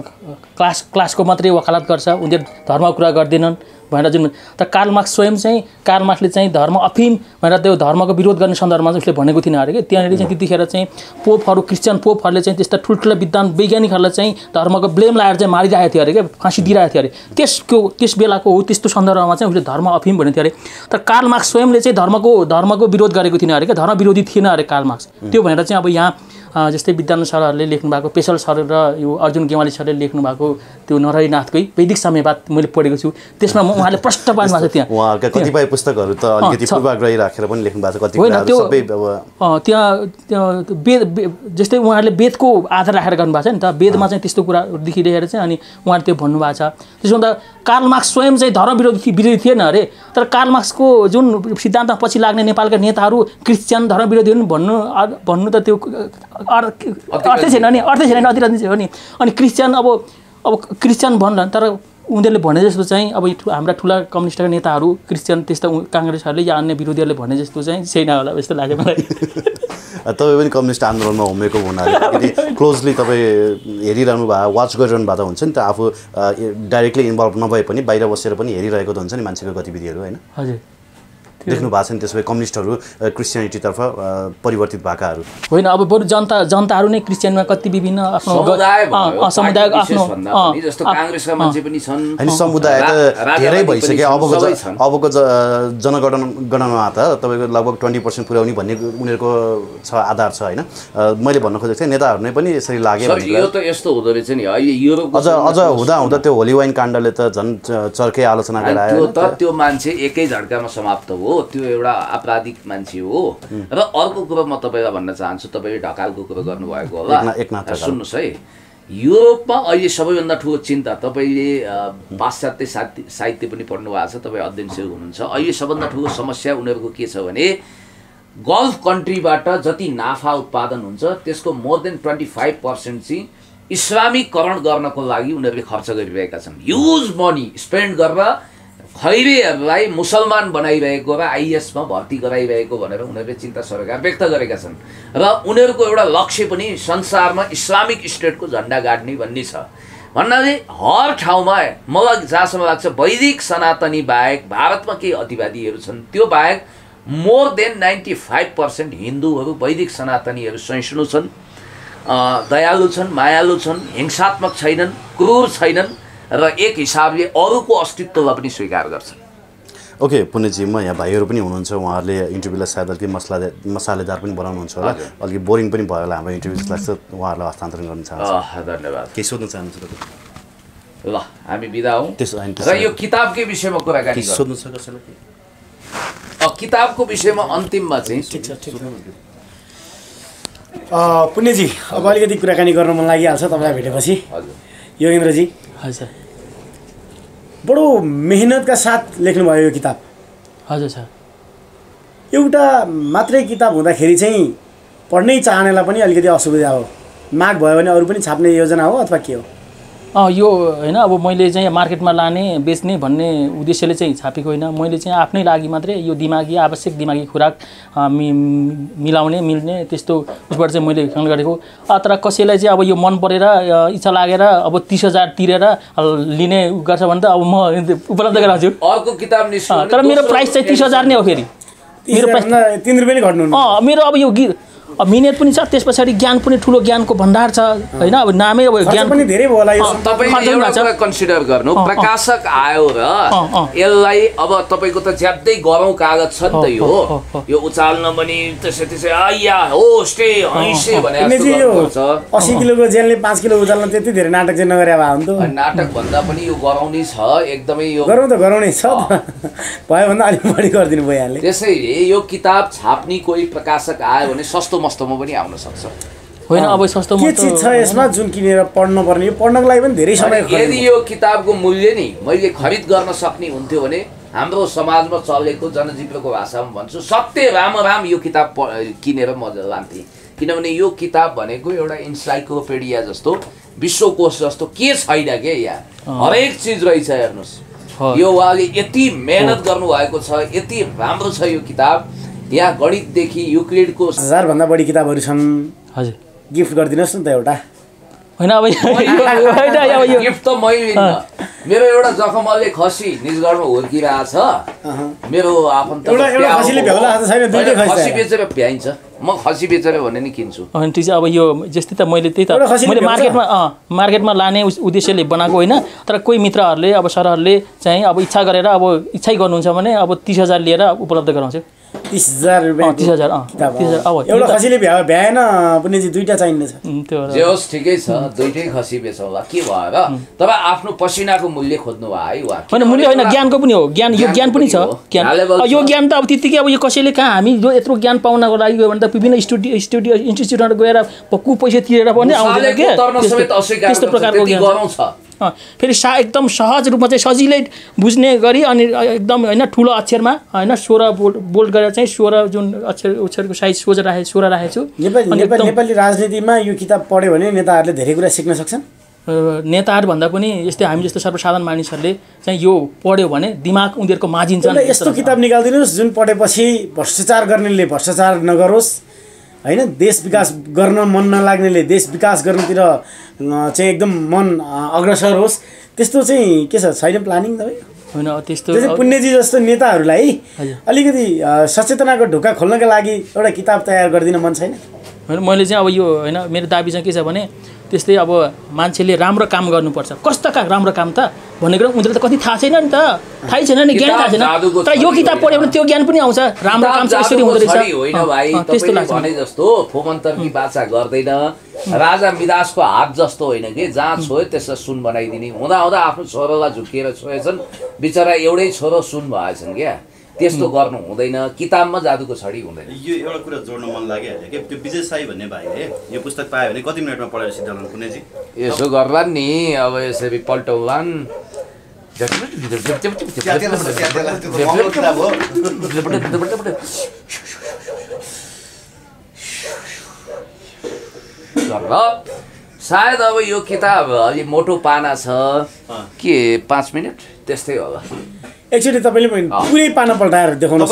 क्लास क्लासको मात्रै वकालत गर्छ, उनीहरू धर्मको कुरा गर्दैनन् भनेर जुन। त कार्ल मार्क्स स्वयं चाहिँ कार्ल मार्क्सले चाहिँ धर्म अफिम भनेर त्यो धर्मको विरोध गर्ने सन्दर्भमा चाहिँ उसले भनेको थिएन अरे कि। त्यहाँनिर चाहिँ त्यतिखेर चाहिँ पोपहरू, क्रिस्चियन पोपहरूले चाहिँ त्यस्ता ठुल्ठुला विद्वान वैज्ञानिकहरूलाई चाहिँ धर्मको ब्लेम लगाएर चाहिँ मारिरहेको थियो अरे क्या, फाँसी दिइरहेको थियो अरे। त्यसको त्यस बेलाको हो त्यस्तो सन्दर्भमा चाहिँ उसले धर्म अफिम भनेको थियो अरे। तर कार्ल मार्क्स स्वयंले चाहिँ धर्मको धर्मको विरोध गरेको थिएन अरे क्या, धर्म विरोधी थिएन अरे कार्ल मार्क्स। त्यो भनेर चाहिँ अब यहाँ जस्तै विद्यानन्द सरहरूले लेख्नुभएको, पेशल सर र यो अर्जुन गेवाली सरले लेख्नुभएको त्यो नरहरिनाथकै वैदिक साम्यवाद मैले पढेको छु, त्यसमा उहाँले प्रष्ट पार्नु भएको छ। त्यहाँ उहाँका कतिपय पुस्तकहरू त अलिकति पूर्वाग्रही राखेर पनि लेख्नु भएको छ, कति होइन त्यो त्यहाँ वेद जस्तै उहाँहरूले वेदको आधार राखेर गर्नुभएको छ नि त, वेदमा चाहिँ त्यस्तो कुरा देखिरहेर चाहिँ अनि उहाँले त्यो भन्नुभएको छ। त्यसो भन्दा कार्ल मार्क्स स्वयं चाहिँ धर्म विरोधी विरोधी थिएन अरे। तर कार्ल मार्क्सको जुन सिद्धान्त पछि लाग्ने नेपालका नेताहरू क्रिस्चियन धर्म विरोधी हुन् भन्नु भन्नु त त्यो अर्थै छैन नि, अर्थै छैन, अतिरञ्जित हो नि। अनि क्रिस्चियन अब अब क्रिस्चियन भन्ला, तर उनीहरूले भने जस्तो चाहिँ अब हाम्रा ठुला कम्युनिस्टका नेताहरू क्रिस्चियन त्यस्तो काङ्ग्रेसहरूले या अन्य विरोधीहरूले भने जस्तो चाहिँ छैन होला जस्तो लाग्यो मलाई। तपाईँ पनि कम्युनिस्ट आन्दोलनमा उमेको हुनाले क्लोजली तपाईँ हेरिरहनु भएको, वाच गरिरहनु भएको हुन्छ नि त, आफू डाइरेक्टली इन्भल्भ नभए पनि बाहिर बसेर पनि हेरिरहेको त हुन्छ नि मान्छेको गतिविधिहरू होइन? हजुर। देख्नु भएको छ नि त्यसो भए कम्युनिस्टहरू क्रिस्चियनिटीतर्फ परिवर्तित भएकाहरू होइन अब बरु जनता जनताहरू नै क्रिस्चियनमा कति विभिन्न आफ्नो समुदायको आफ्नो जस्तो काङ्ग्रेसका मान्छे पनि छन् होइन समुदाय त धेरै भइसक्यो अबको अबको जनगणनामा त तपाईँको लगभग ट्वेन्टी पर्सेन्ट पुर्याउने भन्ने उनीहरूको छ आधार छ होइन मैले भन्न खोजेको थिएँ नेताहरू नै पनि यसरी लाग्यो यो त यस्तो हुँदो रहेछ नि अझ अझ हुँदा हुँदा त्यो होली वाइन काण्डले त झन् चर्कै आलोचना गरायो त त्यो मान्छे एकै झड्कामा समाप्त हो त्यो एउटा आपराधिक मान्छे हो र अर्को कुरो म तपाईँलाई भन्न चाहन्छु तपाईँले ढकालको कुरो गर्नुभएको होला सुन्नुहोस् है युरोपमा अहिले सबैभन्दा ठुलो चिन्ता तपाईँले पाश्चात्य साहित्य साहित्य पनि पढ्नु भएको छ तपाईँ अध्ययनशील हुनुहुन्छ अहिले सबभन्दा ठुलो समस्या उनीहरूको के छ भने गल्फ कन्ट्रीबाट जति नाफा उत्पादन हुन्छ त्यसको more than twenty five percent चाहिँ इस्लामीकरण गर्नको लागि उनीहरूले खर्च गरिरहेका छन् ह्युज मनी स्पेन्ड गरेर खैरेहरूलाई मुसलमान बनाइरहेको र आइएसमा भर्ती गराइरहेको भनेर उनीहरूले चिन्ता सरकार व्यक्त गरेका छन् र उनीहरूको एउटा लक्ष्य पनि संसारमा इस्लामिक स्टेटको झन्डा गाड्ने भन्ने छ भन्नाले हर ठाउँमा मलाई जहाँसम्म लाग्छ वैदिक सनातनी बाहेक भारतमा केही अतिवादीहरू छन् त्यो बाहेक more than ninety five percent हिन्दूहरू वैदिक सनातनीहरू सहिष्णु छन् दयालु छन् मायालु छन् हिंसात्मक छैनन् क्रूर छैनन् र एक हिसाबले अरूको अस्तित्वलाई पनि स्वीकार गर्छन् ओके पुण्यजी म यहाँ भाइहरू पनि हुनुहुन्छ उहाँहरूले इन्टरभ्यूलाई सायद अलिकति मसला मसालेदार पनि बनाउनुहुन्छ होला अलिकति बोरिङ पनि भयो होला हाम्रो इन्टरभ्यू जस्तो लाग्छ उहाँहरूलाई हस्तान्तरण गर्न चाहन्छु धन्यवाद केही सोध्न चाहनुहुन्छ तपाईँ ल हामी बिदा हौँ त्यसो र यो किताबकै विषयमा कुराकानी सोध्नु छ कसैलाई किताबको विषयमा अन्तिममा चाहिँ ठिक छ ठिक छ पुण्यजी अब अलिकति कुराकानी गर्न मन लागिहाल्छ तपाईँलाई भेटेपछि हजुर योगेन्द्रजी हजुर बडो मेहनतका साथ लेख्नुभयो यो किताब हजुर सर एउटा मात्रै किताब हुँदाखेरि चाहिँ पढ्नै चाहनेलाई पनि अलिकति असुविधा हो माग भयो भने अरू पनि छाप्ने योजना हो अथवा के हो अँ यो होइन अब मैले चाहिँ मार्केटमा लाने बेच्ने भन्ने उद्देश्यले चाहिँ छापेको होइन मैले चाहिँ आफ्नै लागि मात्रै यो दिमागी आवश्यक दिमागी खुराक मि मिलाउने मिल्ने त्यस्तो उसबाट चाहिँ मैले खन गरेको तर कसैलाई चाहिँ अब यो मन परेर इच्छा लागेर अब तिस हजार तिरेर लिने गर्छ भने त अब म उपलब्ध गराउँछु अर्को किताब निस्क्यो तर मेरो प्राइस चाहिँ तिस हजार नै हो फेरि मेरो प्राइस तिन रुपियाँ घट्नु अँ मेरो अब यो गीत अब मिहिनेत पनि छ त्यस पछाडि ज्ञान पनि ठुलो ज्ञानको भण्डार छ होइन अब नामै अब ज्ञान पनि धेरै होला यो तपाईले एउटा कुरा कन्सिडर गर्नु प्रकाशक आयो र यसलाई अब तपाईको त ज्यादै गरौँ कागज छ नि त यो यो उचाल्न पनि त्यसै त्यसै आया होस्टे हैसे भने जस्तो गर्छ अस्सी किलोको जेलले पाँच किलो उचाल्न त्यति धेरै नाटक चाहिँ नगरे भए हुन्थ्यो नाटक भन्दा पनि यो गराउने छ एकदमै यो गरौँ त गराउने छ भयो भन्दा अलिक बढी गरिदिनु भइहाल्यो त्यसैले यो किताब छाप्ने कोही प्रकाशक आयो भने सस्तो मस्तोमा पनि आउन सक्छ होइन अब सस्तो के चिज छ यसमा जुन किनेर पढ्न पर्ने यो पढ्नको लागि पनि धेरै समय यदि यो किताबको मूल्य नि मैले खरिद गर्न सक्ने हुन्थ्यो भने हाम्रो समाजमा चलेको जनजीवनको भाषामा भन्छु सत्य राम राम यो किताब किनेर म लान्थेँ किनभने यो किताब भनेको एउटा इन्साइक्लोपिडिया जस्तो विश्वकोश जस्तो के छैन के यहाँ हरेक चिज रहेछ हेर्नुहोस् यो उहाँले यति मेहनत गर्नुभएको छ यति राम्रो छ यो किताब यहाँ गणितदेखि युक्लिडको हजार भन्दा बढी किताबहरू छन् हजुर गिफ्ट गरिदिनुहोस् न त एउटा होइन अब यो गिफ्ट त मैले मेरो एउटा जखमले खसी निजगढमा हुर्किरहेछ मेरो आफन्त खसी बेचेर भ्याइन्छ म खसी बेचेर भने नि किन्छु अनि ठिक छ अब यो जस्तै त मैले त्यही त मैले मार्केटमा मार्केटमा लाने उद्देश्यले बनाएको होइन तर कोही मित्रहरूले अब सरहरूले चाहिँ अब इच्छा गरेर अब इच्छै गर्नुहुन्छ भने अब तिस हजार लिएर उपलब्ध गराउँछु तीस हजार रुपियाँ तीस हजार अब एउटा खसीले भ्या भ्याएन पुण्यजी दुईटा चाहिँदैछ जे होस् ठिकै छ दुईटै खसी बेचौँला के भयो र तर आफ्नो पसिनाको मूल्य खोज्नु भयो है होइन मूल्य होइन ज्ञानको पनि हो ज्ञान यो ज्ञान पनि छ ज्ञान यो ज्ञान त अब त्यत्तिकै अब यो कसैले कहाँ हामी यो यत्रो ज्ञान पाउनको लागि गयो भने त विभिन्न स्टुडियो स्टुडियो इन्स्टिट्युटमा गएर पक्कु पैसा तिरेर पनि आउँदैन के त्यस्तो प्रकारको ज्ञान छ फेरि सा एकदम सहज रूपमा चाहिँ सजिलै बुझ्ने गरी अनि एकदम होइन ठुलो अक्षरमा होइन सोह्र बोल्ड बोल्ड गरेर चाहिँ सोह्र जुन अक्षर अक्षरको साइज सोझ राखेको सोह्र राखेको छु नेपाली नेपाली राजनीतिमा यो किताब पढ्यो भने नेताहरूले धेरै कुरा सिक्न सक्छन् नेताहरू भन्दा पनि यस्तै हामी जस्तो सर्वसाधारण मानिसहरूले चाहिँ यो पढ्यो भने दिमाग उनीहरूको माजिन्छ यस्तो किताब निकालिदिनुहोस् जुन पढेपछि भ्रष्टाचार गर्नेले भ्रष्टाचार नगरोस् होइन देश विकास गर्न मन नलाग्नेले देश विकास गर्नतिर चाहिँ एकदम मन अग्रसर होस् त्यस्तो चाहिँ के छ छैन प्लानिङ तपाईँ होइन त्यस्तो जस्तै पुण्यजी जस्तो नेताहरूलाई अलिकति सचेतनाको ढोका खोल्नका लागि एउटा किताब तयार गरिदिन मन छैन? होइन मैले चाहिँ अब यो होइन मेरो दाबी चाहिँ के छ भने त्यस्तै अब मान्छेले राम्रो काम गर्नुपर्छ। कस्तो का राम्रो काम त भन्ने कुरा उनीहरूले त कति थाहा छैन नि त, थाहै छैन नि, ज्ञान थाहा छैन। तर यो किताब पढ्यो भने त्यो ज्ञान पनि आउँछ, राम्रो काम चाहिँ यसरी हुँदो रहेछ। त्यस्तो लाग्छ भने जस्तो फोमन्तरकी बाचा गर्दैन, राजा मिदासको हात जस्तो होइन कि जहाँ छोयो त्यसलाई सुन बनाइदिने। हुँदा हुँदा आफ्नो छोरोलाई झुकिएर छोएछन्, बिचरा एउटै छोरो सुन भएछन् क्या। त्यस्तो गर्नु हुँदैन, किताबमा जादुको छडी हुँदैन। यो एउटा कुरा जोड्न मन लागिहाल्यो कि त्यो विजय साई भन्ने भाइले यो पुस्तक पायो भने कति मिनटमा पढेर सिद्धाउनु पुण्यजी? यसो गर्ला नि, अब यसरी पल्टाउलान्। सायद अब यो किताब अलि मोटो पाना छ के पाँच मिनट त्यस्तै होला। एकचोटि तपाईँले पुरै पाना पल्टाएर देखाउनु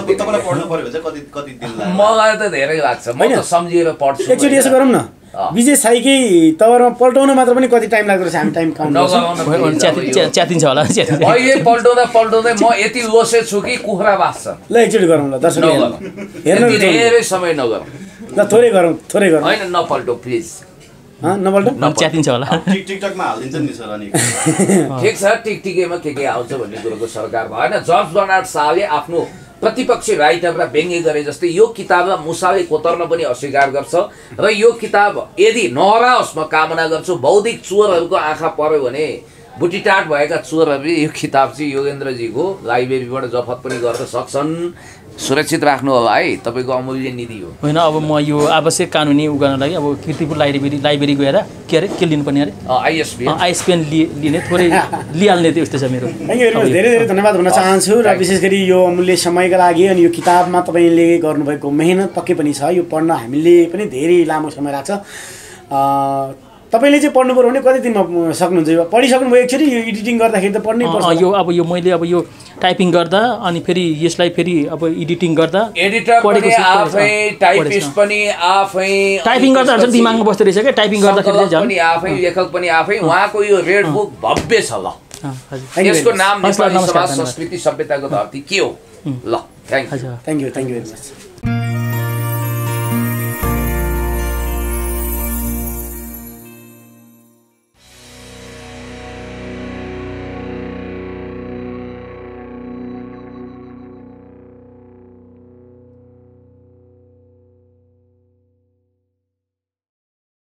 मलाई त धेरै लाग्छ, म त सम्झिएर पढ्छु। एकचोटि यसो गरौँ न, विजय साईकै तवरमा पल्टाउन मात्र पनि कति टाइम लाग्दो रहेछ, हामी टाइम काउन्ट च्यातिन्छ होला। अहिले पल्टाउँदा पल्टाउँदै म यति लोसे छु कि कुखुरा बाँच्छ। ल एकचोटि गरौँ ल दर्शक हेर्नु, धेरै समय नगरौँ ल, थोरै गरौँ थोरै गरौँ होइन, नपल्टो प्लिज, नपल्टो च्यातिन्छ होला। टिकटकमा हालिदिन्छ नि सर। अनि ठिक छ, टिकटिकेमा के के आउँछ भन्ने कुरोको सरकार भएन। जर्ज बर्नार्ड शाहले आफ्नो प्रतिपक्षी राइटरलाई व्यङ्ग्य गरे जस्तै यो किताबलाई मुसाले कोतर्न पनि अस्वीकार गर्छ र यो किताब यदि नहराओस् म कामना गर्छु। बौद्धिक चोरहरूको आँखा पर्यो भने बुटीटाट भएका चोरहरूले यो किताब चाहिँ योगेन्द्रजीको लाइब्रेरीबाट जफत पनि गर्न सक्छन्। सुरक्षित राख्नु होला है, तपाईँको अमूल्य निधि हो। होइन अब म यो आवश्यक कानुनी उ गर्नको लागि अब कीर्तिपुर लाइब्रेरी लाइब्रेरी गएर के अरे के लिनुपर्ने अरे आइएसपी आइएसपिएन लिने थोरै लिइहाल्ने त्यो उस्तो छ मेरो। धेरै धेरै धन्यवाद भन्न चाहन्छु र विशेष गरी यो अमूल्य समयका लागि अनि यो किताबमा तपाईँले गर्नुभएको मेहनत पक्कै पनि छ। यो पढ्न हामीले पनि धेरै लामो समय लाग्छ। तपाईँले चाहिँ पढ्नु पऱ्यो भने कति दिनमा सक्नुहुन्छ? पढिसक्नुभयो एकचोटि यो एडिटिङ गर्दाखेरि त पढ्नै पर्छ। यो अब यो मैले अब यो टाइपिङ गर्दा अनि फेरि यसलाई फेरि अब एडिटिङ गर्दा एडिटर पनि आफै, टाइपिस्ट पनि आफै, टाइपिङ गर्दा हुन्छ दिमागमा बस्दो रहेछ क्या। टाइपिङ गर्दाखेरि पनि आफै, लेखक पनि आफै। उहाँको यो रेड बुक भव्य छ। ल यसको नाम नेपाली समाज संस्कृति सभ्यताको धरती के हो? ल thank you thank you thank you very much.